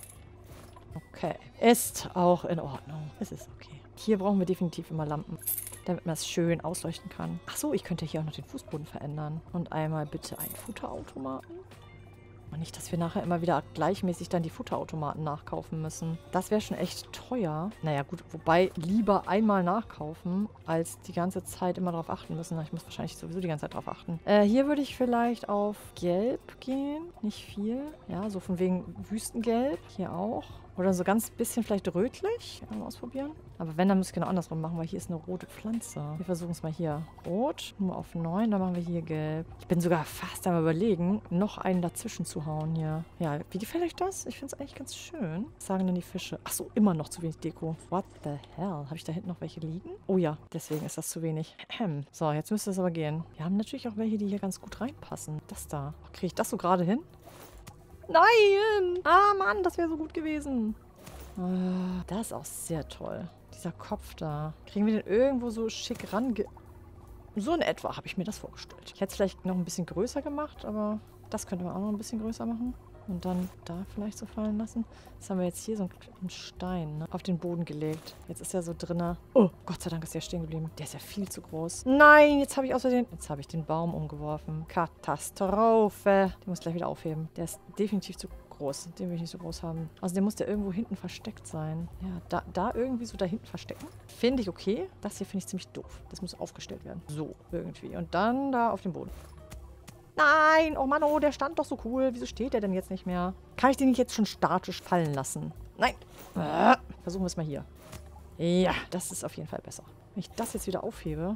Okay. Ist auch in Ordnung. Es ist okay. Hier brauchen wir definitiv immer Lampen, damit man es schön ausleuchten kann. Ach so, ich könnte hier auch noch den Fußboden verändern. Und einmal bitte einen Futterautomaten. Und nicht, dass wir nachher immer wieder gleichmäßig dann die Futterautomaten nachkaufen müssen. Das wäre schon echt teuer. Naja gut, wobei lieber einmal nachkaufen, als die ganze Zeit immer darauf achten müssen. Ich muss wahrscheinlich sowieso die ganze Zeit darauf achten. Hier würde ich vielleicht auf Gelb gehen. Nicht viel. Ja, so von wegen Wüstengelb. Hier auch. Oder so ganz bisschen vielleicht rötlich. Mal ausprobieren. Aber wenn, dann muss ich genau andersrum machen, weil hier ist eine rote Pflanze. Wir versuchen es mal hier. Rot, nur auf 9, dann machen wir hier gelb. Ich bin sogar fast am Überlegen, noch einen dazwischen zu hauen hier. Ja, wie gefällt euch das? Ich finde es eigentlich ganz schön. Was sagen denn die Fische? Ach so, immer noch zu wenig Deko. What the hell? Habe ich da hinten noch welche liegen? Oh ja, deswegen ist das zu wenig. So, jetzt müsste es aber gehen. Wir haben natürlich auch welche, die hier ganz gut reinpassen. Das da. Kriege ich das so gerade hin? Nein! Ah, Mann, das wäre so gut gewesen. Das ist auch sehr toll. Dieser Kopf da. Kriegen wir den irgendwo so schick range... So in etwa habe ich mir das vorgestellt. Ich hätte es vielleicht noch ein bisschen größer gemacht, aber das könnte man auch noch ein bisschen größer machen. Und dann da vielleicht so fallen lassen. Das haben wir jetzt hier so einen Stein, ne, auf den Boden gelegt. Jetzt ist er so drinne. Oh, Gott sei Dank ist der stehen geblieben. Der ist ja viel zu groß. Nein, jetzt habe ich außerdem... Jetzt habe ich den Baum umgeworfen. Katastrophe. Den muss ich gleich wieder aufheben. Der ist definitiv zu groß. Den will ich nicht so groß haben. Also der muss ja irgendwo hinten versteckt sein. Ja, da irgendwie so da hinten verstecken. Finde ich okay. Das hier finde ich ziemlich doof. Das muss aufgestellt werden. So, irgendwie. Und dann da auf dem Boden. Nein! Oh Mann, oh, der stand doch so cool. Wieso steht der denn jetzt nicht mehr? Kann ich den nicht jetzt schon statisch fallen lassen? Nein! Versuchen wir es mal hier. Ja, das ist auf jeden Fall besser. Wenn ich das jetzt wieder aufhebe...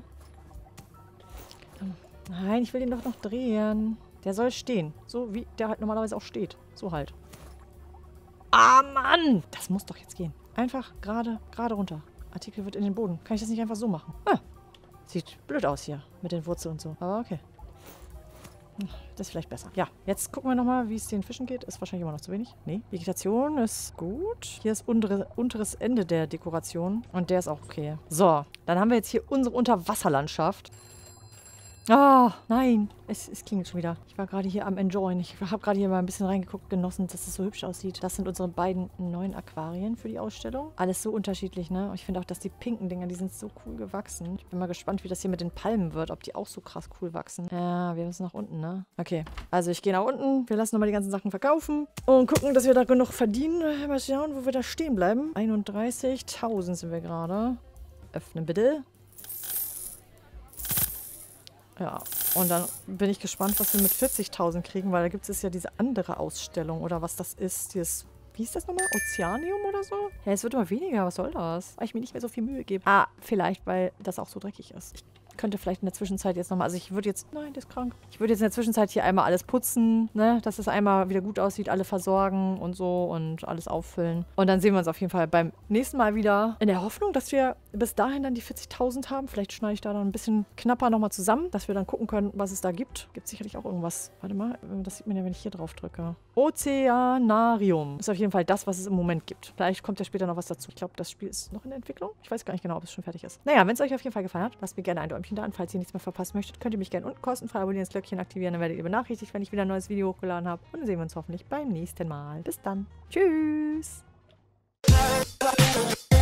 Nein, ich will den doch noch drehen. Der soll stehen. So wie der halt normalerweise auch steht. So halt. Ah, Mann! Das muss doch jetzt gehen. Einfach gerade runter. Artikel wird in den Boden. Kann ich das nicht einfach so machen? Sieht blöd aus hier. Mit den Wurzeln und so. Aber okay. Das ist vielleicht besser. Ja, jetzt gucken wir nochmal, wie es den Fischen geht. Ist wahrscheinlich immer noch zu wenig. Nee. Vegetation ist gut. Hier ist unteres Ende der Dekoration. Und der ist auch okay. So, dann haben wir jetzt hier unsere Unterwasserlandschaft. Ah, nein. Es klingelt schon wieder. Ich war gerade hier am Enjoyen. Ich habe gerade hier mal ein bisschen reingeguckt, genossen, dass es so hübsch aussieht. Das sind unsere beiden neuen Aquarien für die Ausstellung. Alles so unterschiedlich, ne? Und ich finde auch, dass die pinken Dinger, die sind so cool gewachsen. Ich bin mal gespannt, wie das hier mit den Palmen wird. Ob die auch so krass cool wachsen. Ja, wir müssen nach unten, ne? Okay. Also ich gehe nach unten. Wir lassen nochmal die ganzen Sachen verkaufen. Und gucken, dass wir da genug verdienen. Mal schauen, wo wir da stehen bleiben. 31.000 sind wir gerade. Öffnen bitte. Ja, und dann bin ich gespannt, was wir mit 40.000 kriegen, weil da gibt es ja diese andere Ausstellung oder was das ist. Dieses, wie hieß das nochmal? Ozeanium oder so? Hä, es wird immer weniger. Was soll das? Weil ich mir nicht mehr so viel Mühe gebe. Ah, vielleicht, weil das auch so dreckig ist. Ich könnte vielleicht in der Zwischenzeit jetzt nochmal, also ich würde jetzt, nein, der ist krank. Ich würde jetzt in der Zwischenzeit hier einmal alles putzen, ne, dass es einmal wieder gut aussieht, alle versorgen und so und alles auffüllen. Und dann sehen wir uns auf jeden Fall beim nächsten Mal wieder. In der Hoffnung, dass wir bis dahin dann die 40.000 haben. Vielleicht schneide ich da dann ein bisschen knapper nochmal zusammen, dass wir dann gucken können, was es da gibt. Gibt sicherlich auch irgendwas. Warte mal, das sieht man ja, wenn ich hier drauf drücke. Ozeanarium. Ist auf jeden Fall das, was es im Moment gibt. Vielleicht kommt ja später noch was dazu. Ich glaube, das Spiel ist noch in der Entwicklung. Ich weiß gar nicht genau, ob es schon fertig ist. Naja, wenn es euch auf jeden Fall gefallen hat, lasst mir gerne ein Däumchen da an. Falls ihr nichts mehr verpassen möchtet, könnt ihr mich gerne unten kostenfrei abonnieren, das Glöckchen aktivieren. Dann werdet ihr benachrichtigt, wenn ich wieder ein neues Video hochgeladen habe. Und dann sehen wir uns hoffentlich beim nächsten Mal. Bis dann. Tschüss.